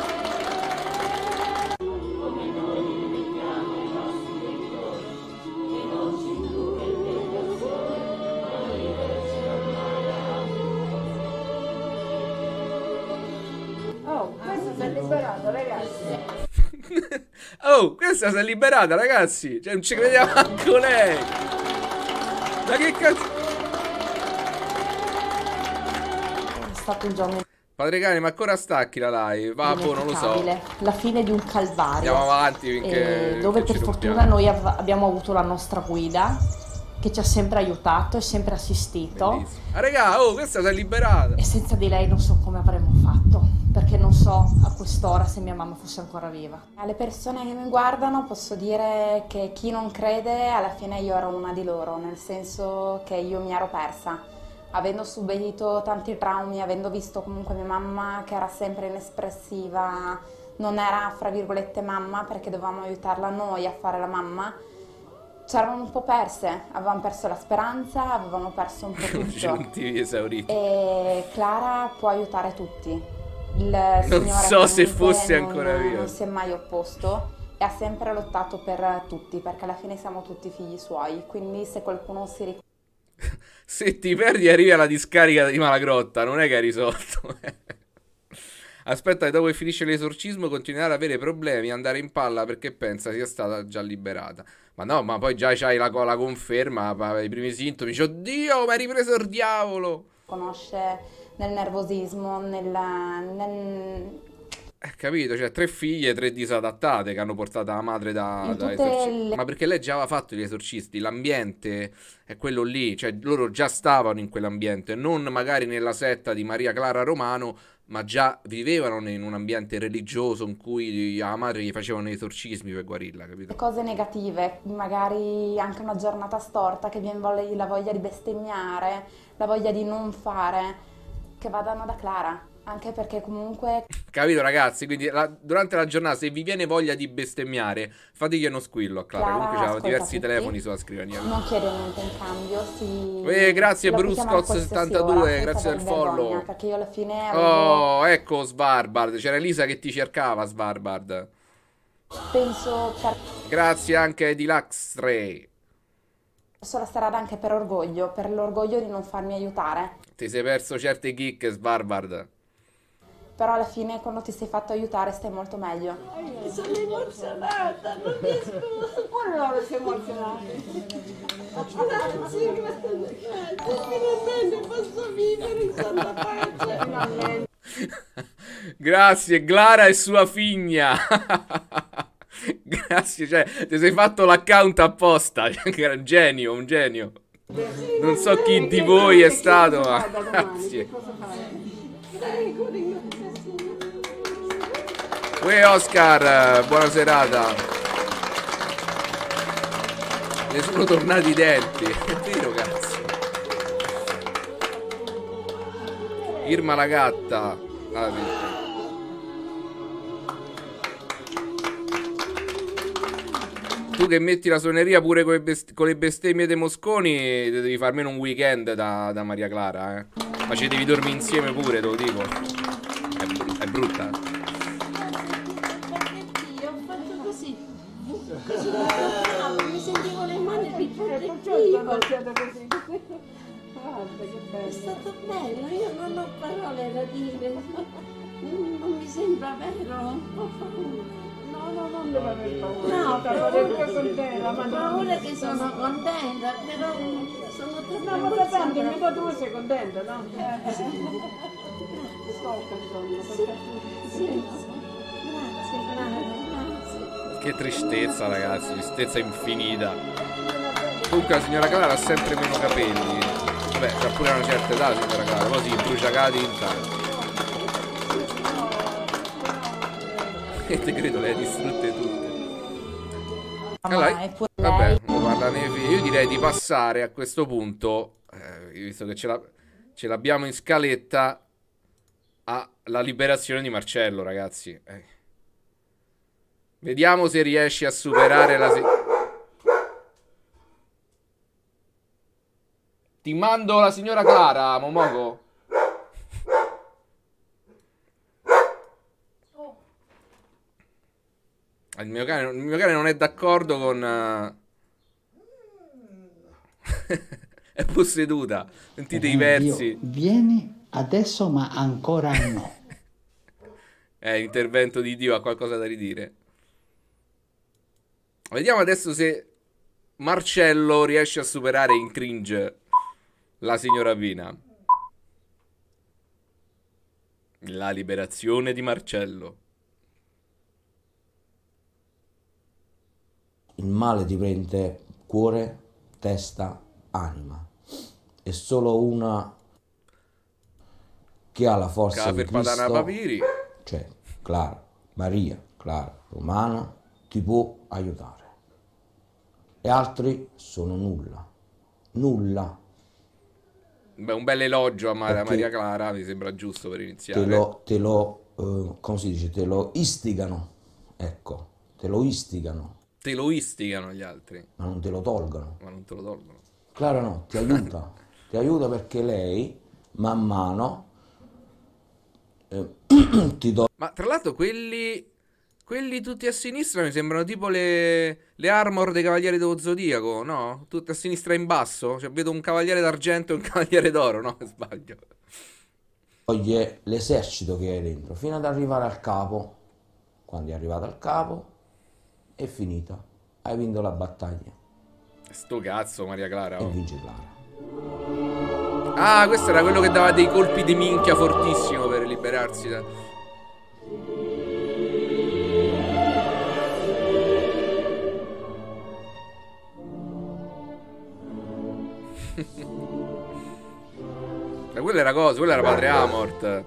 Oh, questa si è liberata, ragazzi. Cioè, non ci credeva manco lei. Ma che cazzo? È stato un giorno Padre Cane, ma ancora stacchi la live? Va, boh, non lo so. indimenticabile, la fine di un calvario. Andiamo avanti finché dove che per ci fortuna rompiamo. noi abbiamo avuto la nostra guida che ci ha sempre aiutato e sempre assistito. Bellissimo. Ah, raga, oh, questa si è liberata. E senza di lei non so come avremmo fatto, perché non so a quest'ora se mia mamma fosse ancora viva. Alle persone che mi guardano posso dire che chi non crede, alla fine io ero una di loro, nel senso che io mi ero persa. Avendo subito tanti traumi, avendo visto comunque mia mamma che era sempre inespressiva, non era fra virgolette mamma perché dovevamo aiutarla noi a fare la mamma, ci eravamo un po' perse, avevamo perso la speranza, avevamo perso un po' tutto. Giunti esauriti. E Clara può aiutare tutti. Il Non Signore so se comunque fosse ancora viva. non si è mai opposto e ha sempre lottato per tutti, perché alla fine siamo tutti figli suoi, quindi se qualcuno si ricorda. Se ti perdi arrivi alla discarica di Malagrotta, non è che hai risolto. Aspetta che dopo che finisce l'esorcismo continuerà ad avere problemi, andare in palla perché pensa sia stata già liberata. Ma no, ma poi già c'hai la conferma, i primi sintomi, dici, oddio, ma hai ripreso il diavolo. Conosce nel nervosismo, Capito? Cioè 3 figlie, 3 disadattate che hanno portato la madre da tutte esorcista. Ma perché lei già aveva fatto gli esorcisti, l'ambiente è quello lì, cioè loro già stavano in quell'ambiente, non magari nella setta di Maria Clara Romano, ma già vivevano in un ambiente religioso in cui la madre gli facevano gli esorcismi per guarirla, capito? le cose negative, magari anche una giornata storta che viene la voglia di bestemmiare, la voglia di non fare, che vadano da Clara. Anche perché comunque... Capito ragazzi? Quindi durante la giornata se vi viene voglia di bestemmiare, fategli uno squillo a Clara. Clara Comunque c'aveva ascolta diversi tutti, telefoni sulla scrivania. non chiede niente in cambio, grazie lo puoi chiamare qualsiasi ora, Bruscoz72, senza grazie del aver vergogna, follow. perché io alla fine avevo, Oh, ecco Svarbard. C'era Elisa che ti cercava, Svarbard. penso, Grazie anche di Laxray. perso la strada anche per orgoglio, per l'orgoglio di non farmi aiutare. Ti sei perso certe kick, Svarbard. Però alla fine quando ti sei fatto aiutare stai molto meglio. Sono emozionata, non mi scuso. Allora sei emozionata. Grazie, finalmente posso vivere in santa pace. Finalmente. Grazie, Clara e sua figlia. Grazie, cioè, ti sei fatto l'account apposta. Cioè, che era un genio, un genio. Non so chi di voi è stato, ma grazie. Uè Oscar, buona serata. Ne sono tornati i denti. È vero, cazzo. Irma la gatta. Ah, tu che metti la suoneria pure con le bestemmie dei Mosconi, devi fare almeno un weekend da Maria Clara, eh. Ma ci devi dormire insieme pure, te lo dico. È brutta. Io ho fatto così. Mi sentivo le mani piccole. È stato bello, io non ho parole da dire. Non mi sembra vero. No, non devo aver paura. No, però sono contenta. Ma paura che sono contenta, però sono no, ma da tanto, mica tu sei contenta, no? Sì, grazie, grazie. Che tristezza, ragazzi, tristezza infinita. Comunque la signora Clara ha sempre meno capelli. Vabbè, c'ha pure una certa età, signora Clara, poi si brucia la tinta. E te credo le hai distrutte tutte. Ma Allora, è pure vabbè, lei. non la neve. Io direi di passare a questo punto, visto che ce l'abbiamo in scaletta, alla liberazione di Marcello, ragazzi. Vediamo se riesci a superare la... Ti mando la signora Clara, Momoko. Il mio cane non è d'accordo con... È posseduta. Sentite i versi. Vieni adesso, ma ancora no. L'intervento di Dio ha qualcosa da ridire. Vediamo adesso se Marcello riesce a superare in cringe la signora Pina. La liberazione di Marcello. Il male ti prende cuore, testa, anima. È solo una che ha la forza di Cristo, papiri. cioè Maria Clara Romana, ti può aiutare. E altri sono nulla. Beh, un bel elogio a Maria Clara, mi sembra giusto per iniziare. Come si dice, te lo istigano, ecco, te lo istigano. Te lo istigano gli altri. Ma non te lo tolgono. Ma non te lo tolgono. Clara no, ti aiuta. Ti aiuta perché lei, man mano, ti do... Ma tra l'altro quelli tutti a sinistra mi sembrano tipo le armor dei Cavalieri dello Zodiaco, no? Tutti a sinistra in basso. Cioè vedo un Cavaliere d'Argento e un Cavaliere d'Oro, no? Sbaglio. Toglie l'esercito che hai dentro, fino ad arrivare al capo. Quando è arrivato al capo, è finita. Hai vinto la battaglia. Sto cazzo, Maria Clara. E vince Clara. Ah, questo era quello che dava dei colpi di minchia fortissimo per liberarsi da... Quella era cosa, quella era Padre Amort.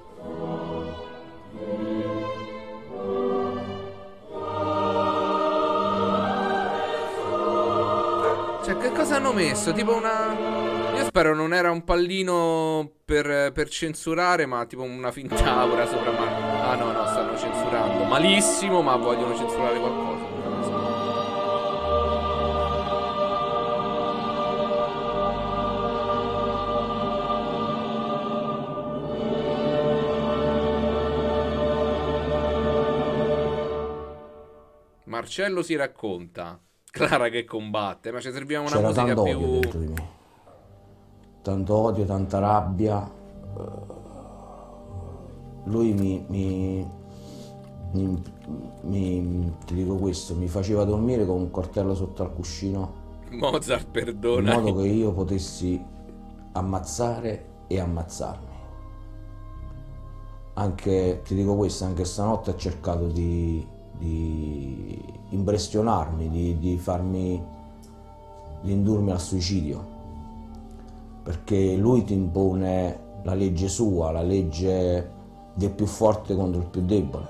Cioè, che cosa hanno messo? Tipo una... Io spero non era un pallino per censurare, ma tipo una finta aura sopra. Ah no, stanno censurando. Malissimo, ma vogliono censurare qualcosa. Marcello si racconta, Clara che combatte, ma ci serviva una musica tanto più... odio dentro di me. Tanto odio, tanta rabbia. Lui ti dico questo, mi faceva dormire con un coltello sotto al cuscino. Mozart, perdona. In modo che io potessi ammazzare e ammazzarmi. Anche, ti dico questo, anche stanotte ha cercato di impressionarmi, di indurmi al suicidio, perché lui ti impone la legge sua, la legge del più forte contro il più debole.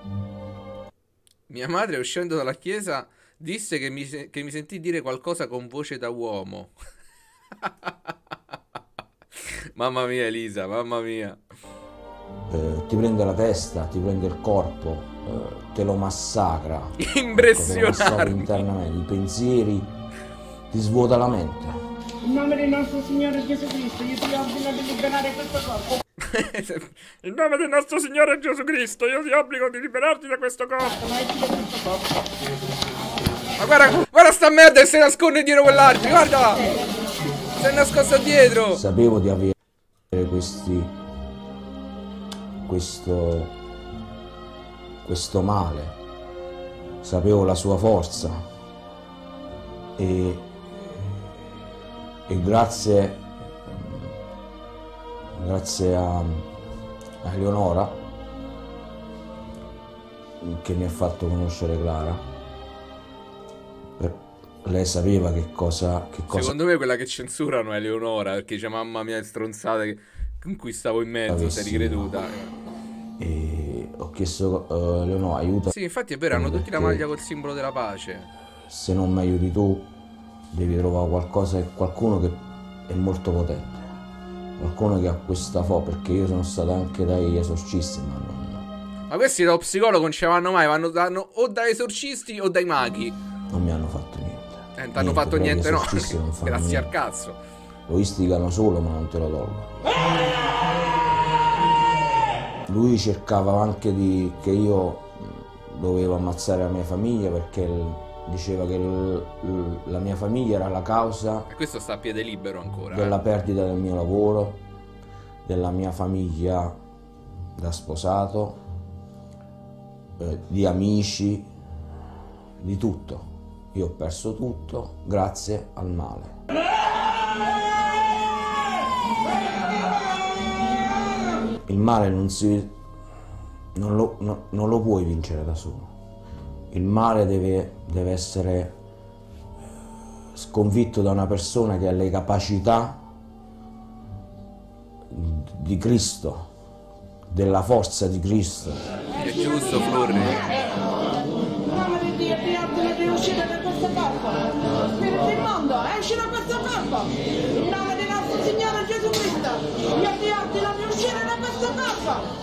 Mia madre, uscendo dalla chiesa, disse che mi sentì dire qualcosa con voce da uomo. Mamma mia, Elisa, mamma mia. Ti prende la testa, ti prende il corpo, te lo massacra. Impressionante. Te lo massacra internamente, i pensieri, ti svuota la mente. In nome del nostro Signore Gesù Cristo, io ti obbligo di liberare questo corpo. In nome del nostro Signore Gesù Cristo, io ti obbligo di liberarti da questo corpo. Ma guarda sta merda che si nasconde dietro quell'arco, guarda! Si è nascosta dietro! Sapevo di avere questo male, sapevo la sua forza e grazie a Eleonora che mi ha fatto conoscere Clara. Lei sapeva che cosa... Secondo me quella che censurano è Eleonora, perché dice mamma mia stronzate con cui stavo in mezzo, sei ricreduta. E ho chiesto Eleonora aiuta. Sì, infatti è vero, hanno tutti la maglia col simbolo della pace. Se non mi aiuti tu devi trovare qualcuno che è molto potente, qualcuno che ha questa perché io sono stato anche dagli esorcisti, ma Ma questi dallo psicologo non ci vanno mai, vanno o dai esorcisti o dai maghi. non mi hanno fatto niente. Non ti hanno fatto niente, no? Grazie Grazie al cazzo. Lo istigano solo, ma non te lo tolgono. Lui cercava anche che io dovevo ammazzare la mia famiglia perché diceva che la mia famiglia era la causa E questo sta a piede libero ancora. della perdita del mio lavoro, della mia famiglia da sposato, di amici, di tutto. Io ho perso tutto grazie al male. Il male non lo puoi vincere da solo. Il male deve essere sconfitto da una persona che ha le capacità di Cristo, della forza di Cristo. È giusto, Florri. In nome di Dio, ti ordino di uscire da questo corpo. Spirito immondo, esci da questo corpo. In nome di nostro Signore Gesù Cristo, io ti ordino di uscire da questo corpo.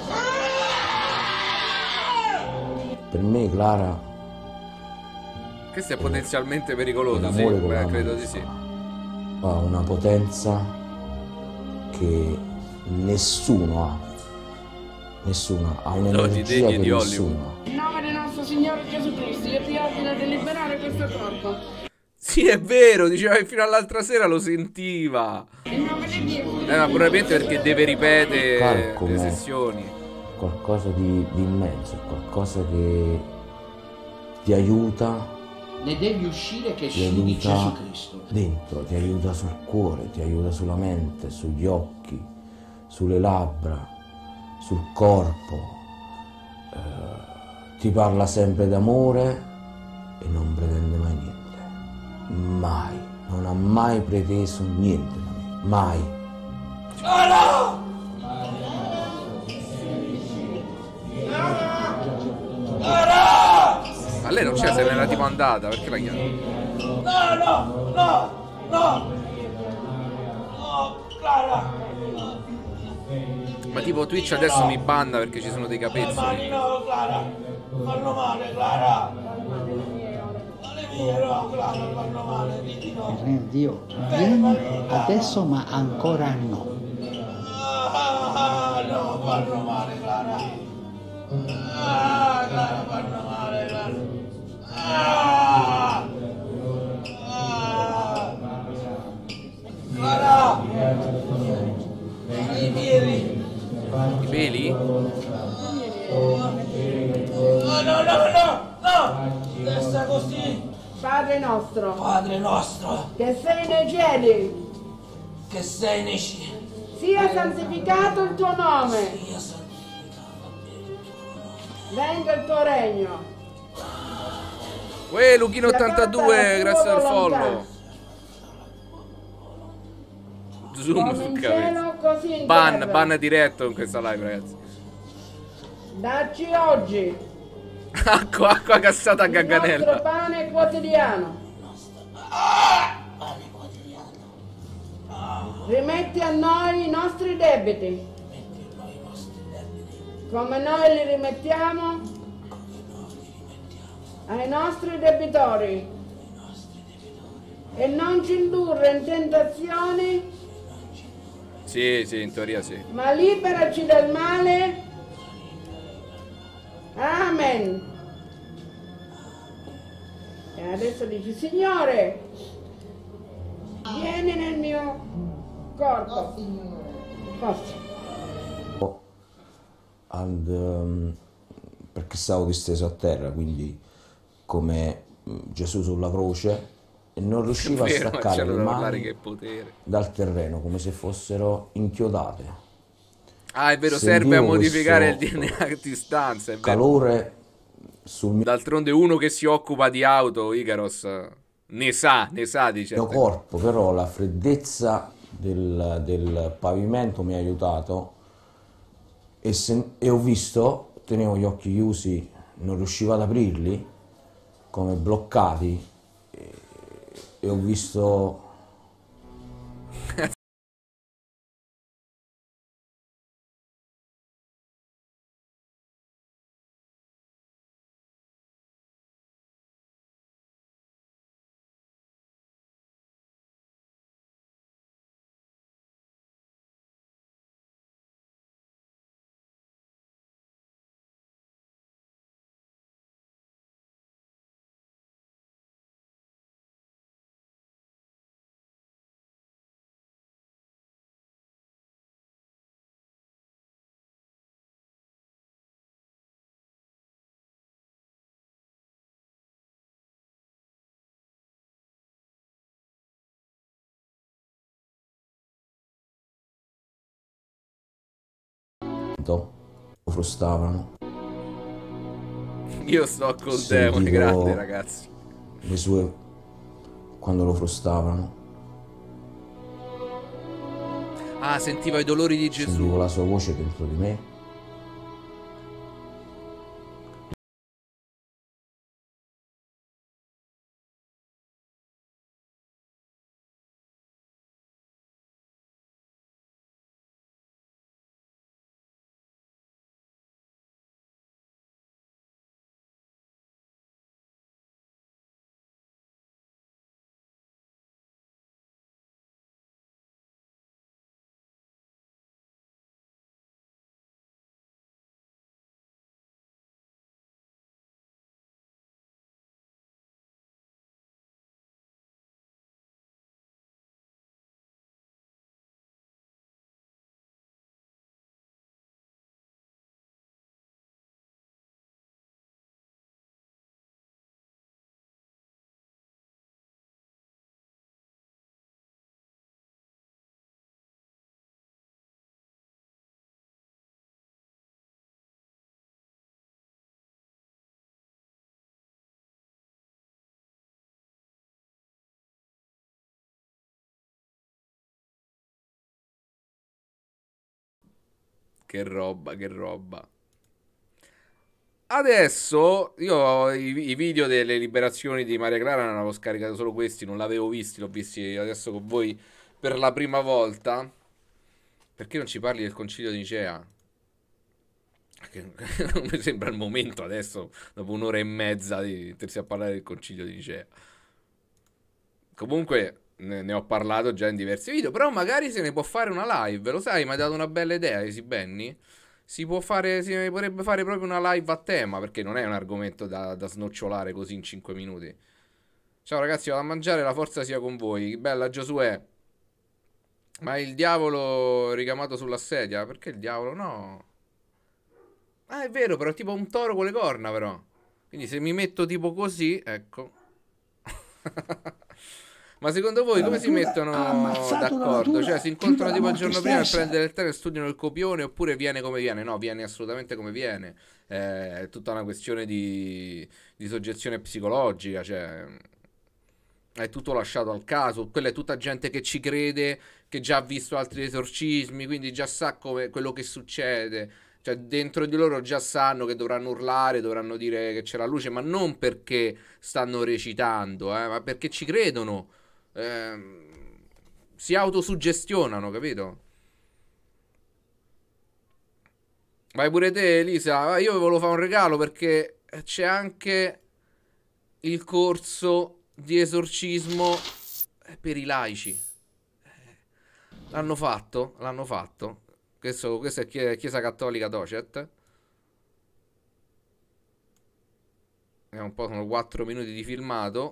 Per me Clara Questo è potenzialmente pericoloso, sì, l'amore con la credo di sì. ha una potenza che nessuno ha. Nessuno ha Noti un'energia degni che di nessuno ha. In nome di nostro Signore Gesù Cristo, io ti ordino di liberare questo corpo. Sì, è vero, diceva che fino all'altra sera lo sentiva. In nome di Dio. Ma probabilmente perché deve ripetere Calco, le ma- sessioni. Qualcosa di immenso, qualcosa che ti aiuta, Ne devi uscire che ti esci di Gesù aiuta Cristo. dentro, ti aiuta sul cuore, ti aiuta sulla mente, sugli occhi, sulle labbra, sul corpo. Ti parla sempre d'amore e non pretende mai niente. Mai. Non ha mai preteso niente da me. Mai. Ma lei non c'è, se n'era tipo andata, perché la chiama? No, Clara. Ma tipo Twitch adesso mi banna perché ci sono dei capezzoli. No, Clara. Fanno male, Clara. Male mie, no, Clara, fanno male. Diti no. Il Re di Dio vieni adesso ma ancora no. No, fanno male, Clara. Clara, fanno male, Clara. Clara! I piedi! I peli? No! Resta così! Padre nostro, Padre nostro, che sei nei cieli, che sei nei cieli, sia santificato il tuo nome, sia santificato il tuo nome. venga il tuo regno. Uè, Luchino82, grazie al follow. Zoom Come sul in capezzo. cielo, così in terra. Ban diretto in questa live, ragazzi. Dacci oggi Acqua cassata a il nostro Gagganella. pane quotidiano. Rimetti a noi i nostri debiti, come noi li rimettiamo ai nostri debitori, e non ci indurre in tentazioni, Sì, in teoria sì. ma liberaci dal male. Amen. E adesso dici: Signore, vieni nel mio corpo. Forza. Perché stavo disteso a terra, quindi come Gesù sulla croce, e non riuscivo a Vero, staccare c'era le da parlare mani che potere. dal terreno, come se fossero inchiodate. Ah, è vero, Sentivo serve a modificare il questo DNA a distanza, è vero. calore sul mio D'altronde uno che si occupa di auto, Icaros, ne sa di certe corpo, però la freddezza del pavimento mi ha aiutato e ho visto, tenevo gli occhi chiusi, non riuscivo ad aprirli, come bloccati, e ho visto lo frustavano. Io sto col demone, grande ragazzi. Le sue quando lo frustavano. Ah, sentiva i dolori di Gesù. Sentivo la sua voce dentro di me. Che roba, che roba. Adesso io ho i video delle liberazioni di Maria Clara non avevo scaricato solo questi, non l'avevo visti, l'ho visti adesso con voi per la prima volta. Perché non ci parli del Concilio di Nicea? Che non mi sembra il momento adesso, dopo un'ora e mezza, di mettersi a parlare del Concilio di Nicea. Comunque ne ho parlato già in diversi video, però magari se ne può fare una live, lo sai, mi hai dato una bella idea, Easy Benny. Si potrebbe fare proprio una live a tema, perché non è un argomento da snocciolare così in 5 minuti. Ciao ragazzi, vado a mangiare, la forza sia con voi. Bella Giosuè. Ma il diavolo ricamato sulla sedia? Perché il diavolo? No. Ah, è vero, però è tipo un toro con le corna, però. Quindi se mi metto tipo così, ecco. Ma secondo voi come si mettono d'accordo? Cioè si incontrano tipo il giorno prima per prendere il treno e studiano il copione, oppure viene come viene? No, viene assolutamente come viene. È tutta una questione di soggezione psicologica, cioè è tutto lasciato al caso. Quella è tutta gente che ci crede, che già ha visto altri esorcismi, quindi già sa quello che succede. Cioè dentro di loro già sanno che dovranno urlare, dovranno dire che c'è la luce, ma non perché stanno recitando, ma perché ci credono. Si autosuggestionano, capito? Vai pure te, Elisa. Io vi volevo fare un regalo perché c'è anche il corso di esorcismo per i laici. L'hanno fatto, l'hanno fatto. Questo è Chiesa Cattolica Docet. Vediamo un po', sono 4 minuti di filmato.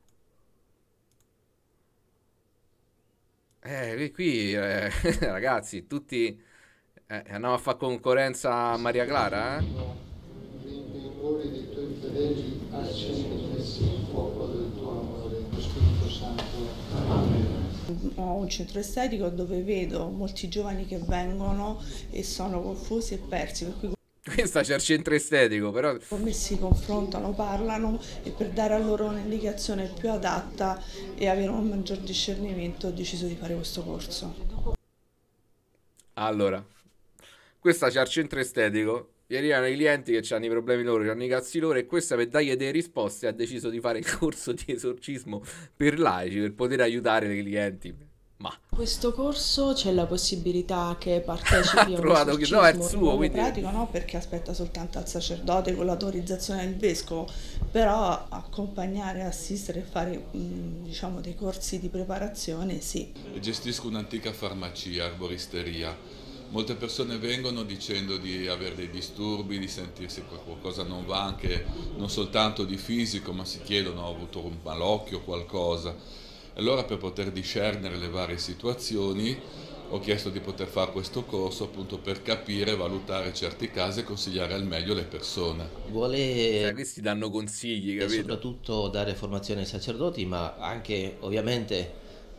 Qui ragazzi, tutti andiamo a fare concorrenza a Maria Clara, Quindi i cuori dei tuoi fedeli accendesi il fuoco del tuo amore, lo Spirito Santo. Amen. Ho un centro estetico dove vedo molti giovani che vengono e sono confusi e persi, per cui Questa c'è il centro estetico, però con me si confrontano, parlano e per dare a loro un'indicazione più adatta e avere un maggior discernimento ho deciso di fare questo corso. allora, questa c'ha il centro estetico, gli arrivano i clienti che hanno i problemi loro, hanno i cazzi loro, e questa per dargli delle risposte ha deciso di fare il corso di esorcismo per laici, per poter aiutare i clienti. Ma questo corso c'è la possibilità che partecipi a un trovato che no, è il esorcismo suo, in quindi pratico, no? Perché aspetta soltanto al sacerdote con l'autorizzazione del vescovo, però accompagnare, assistere e fare diciamo dei corsi di preparazione, sì. Gestisco un'antica farmacia, arboristeria. Molte persone vengono dicendo di avere dei disturbi, di sentirsi che qualcosa non va, anche non soltanto di fisico, ma si chiedono: ho avuto un malocchio o qualcosa. Allora, per poter discernere le varie situazioni, ho chiesto di poter fare questo corso appunto per capire, valutare certi casi e consigliare al meglio le persone. Vuole questi danno consigli, capito? soprattutto dare formazione ai sacerdoti, ma anche ovviamente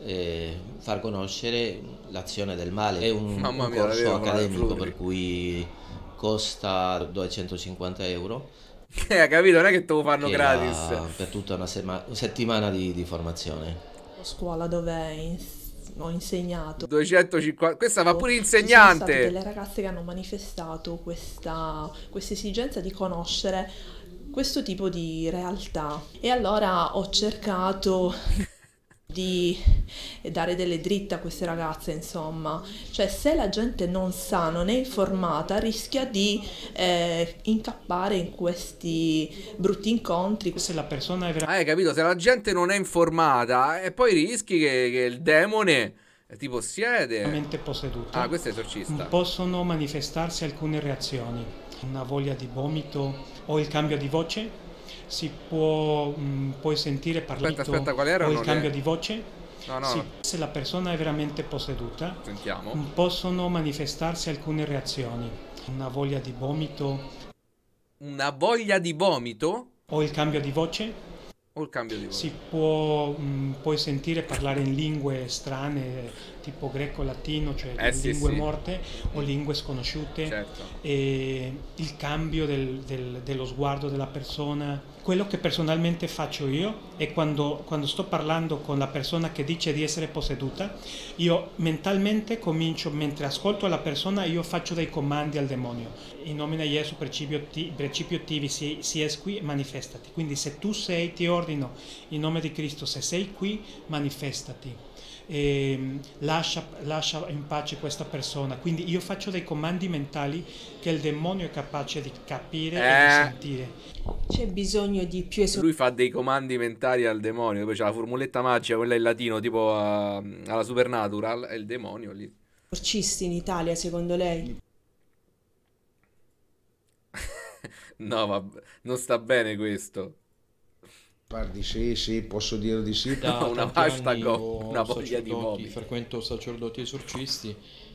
far conoscere l'azione del male. È un Mamma mia, corso davvero, accademico Flori. per cui costa 250 euro. Hai capito? Non è che te lo fanno che gratis. per tutta una settimana di formazione. Scuola dove ho insegnato. 250, questa va pure Ci sono insegnante. state delle ragazze che hanno manifestato questa esigenza di conoscere questo tipo di realtà, e allora ho cercato di dare delle dritte a queste ragazze, insomma. Cioè, se la gente non sa, non è informata, rischia di incappare in questi brutti incontri. Se la persona è Hai capito? Se la gente non è informata, e poi rischi che il demone ti possiede. veramente posseduta, Ah, questo è esorcista. possono manifestarsi alcune reazioni: una voglia di vomito o il cambio di voce. Si puoi sentire parlare Aspetta, qual o erano il cambio le- di voce. No, Sì, no. se la persona è veramente posseduta, Sentiamo. possono manifestarsi alcune reazioni: una voglia di vomito Una voglia di vomito o il cambio di voce. o il cambio di vomito? Si puoi sentire parlare in lingue strane, tipo greco-latino, cioè Sì, lingue sì. morte o lingue sconosciute, Certo. e il cambio dello sguardo della persona. Quello che personalmente faccio io è quando sto parlando con la persona che dice di essere posseduta, io mentalmente comincio, mentre ascolto la persona, io faccio dei comandi al demonio. In nomine di Gesù, principio tivi, si es qui, manifestati. Quindi se tu sei, ti ordino in nome di Cristo, se sei qui, manifestati. Lascia in pace questa persona. Quindi io faccio dei comandi mentali che il demonio è capace di capire e di sentire. C'è bisogno di più Lui fa dei comandi mentali al demonio. Poi c'è la formuletta magica, quella in latino, tipo alla Supernatural. È il demonio lì. esorcisti in Italia, secondo lei? No, vabbè, non sta bene questo. Guardi, sì, posso dire di sì. Da una vasta una voglia di vomito. Frequento sacerdoti esorcisti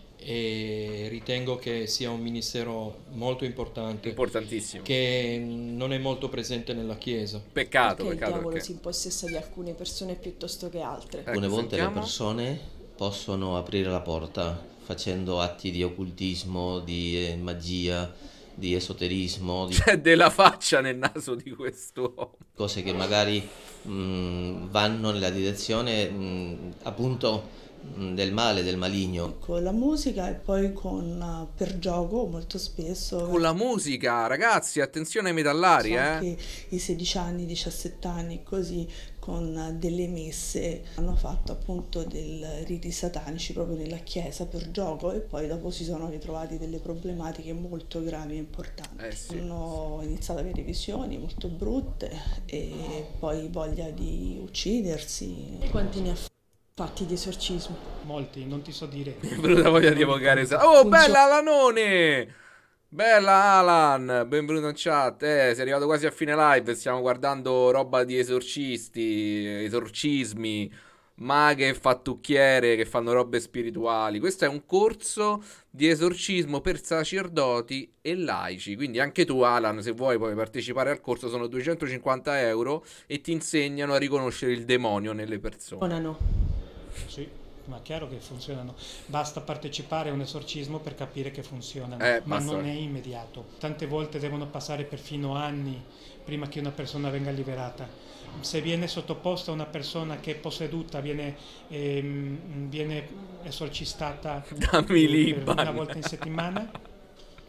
e ritengo che sia un ministero molto importante, importantissimo, che non è molto presente nella Chiesa. Peccato, Perché il diavolo si impossessa di alcune persone piuttosto che altre. Alcune volte le persone possono aprire la porta facendo atti di occultismo, di magia, di esoterismo, di C'è della faccia nel naso di quest'uomo. cose che magari vanno nella direzione appunto del male, del maligno. Con la musica e poi per gioco molto spesso. Con la musica, ragazzi, attenzione ai metallari, Anche i 16 anni, 17 anni, così, con delle messe hanno fatto appunto dei riti satanici proprio nella chiesa per gioco, e poi dopo si sono ritrovati delle problematiche molto gravi e importanti. Hanno iniziato ad avere visioni molto brutte e poi voglia di uccidersi. Quanti ne ha fatti di esorcismo? Molti, non ti so dire. È venuta voglia di evocare. Oh, bella Alanone! Bella Alan, benvenuto in chat. Sei arrivato quasi a fine live. Stiamo guardando roba di esorcisti, esorcismi, maghe e fattucchiere che fanno robe spirituali. Questo è un corso di esorcismo per sacerdoti e laici. Quindi anche tu, Alan, se vuoi puoi partecipare al corso. Sono 250 euro e ti insegnano a riconoscere il demonio nelle persone. Sì, ma chiaro che funzionano. Basta partecipare a un esorcismo per capire che funzionano, ma basta. non è immediato. Tante volte devono passare perfino anni prima che una persona venga liberata. Se viene sottoposta una persona che è posseduta, viene esorcistata Dammi l'Iban. una volta in settimana,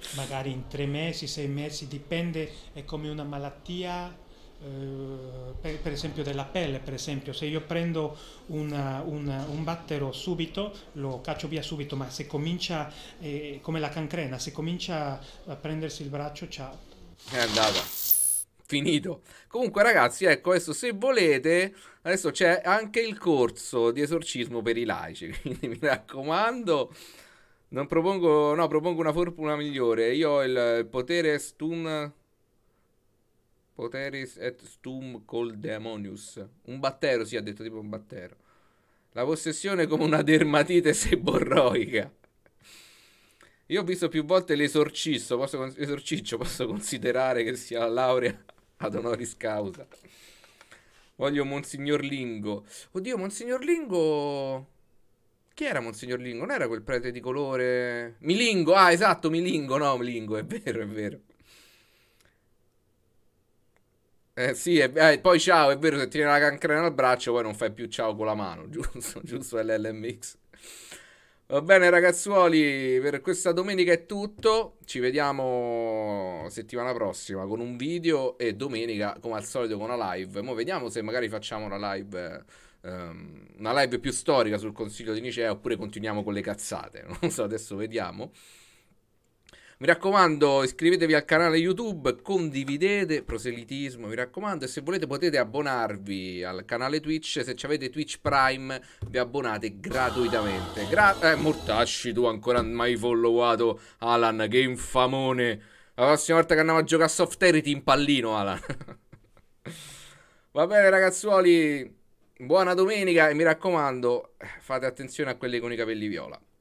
magari in 3 mesi, 6 mesi, dipende, è come una malattia. Per esempio della pelle, per esempio, se io prendo un battero subito, lo caccio via subito, ma se comincia, come la cancrena, se comincia a prendersi il braccio, ciao. È andata. Finito. Comunque ragazzi, ecco, adesso se volete, adesso c'è anche il corso di esorcismo per i laici, quindi mi raccomando, non propongo, no, propongo una formula migliore. Io ho il potere Poteris et stum col demonius. Un battero, sì, ha detto tipo un battero. La possessione come una dermatite seborroica. Io ho visto più volte l'esorciccio, posso considerare che sia la laurea ad honoris causa. Voglio Monsignor Lingo. Oddio, Monsignor Lingo... Chi era Monsignor Lingo? Non era quel prete di colore... Milingo, ah esatto, Milingo, no, Milingo, è vero, è vero. Sì, poi ciao, è vero, se ti viene la cancrena al braccio poi non fai più ciao con la mano, giusto, giusto LLMX. Va bene ragazzuoli, per questa domenica è tutto, ci vediamo settimana prossima con un video e domenica come al solito con una live. Mo vediamo se magari facciamo una live più storica sul Concilio di Nicea oppure continuiamo con le cazzate, non so, adesso vediamo. Mi raccomando, iscrivetevi al canale YouTube, condividete, proselitismo, mi raccomando, e se volete potete abbonarvi al canale Twitch, se avete Twitch Prime vi abbonate gratuitamente. Mortacci, tu ancora mai followato Alan, che infamone. La prossima volta che andiamo a giocare a Soft Air ti impallino, Alan. Va bene ragazzuoli, buona domenica e mi raccomando, fate attenzione a quelli con i capelli viola.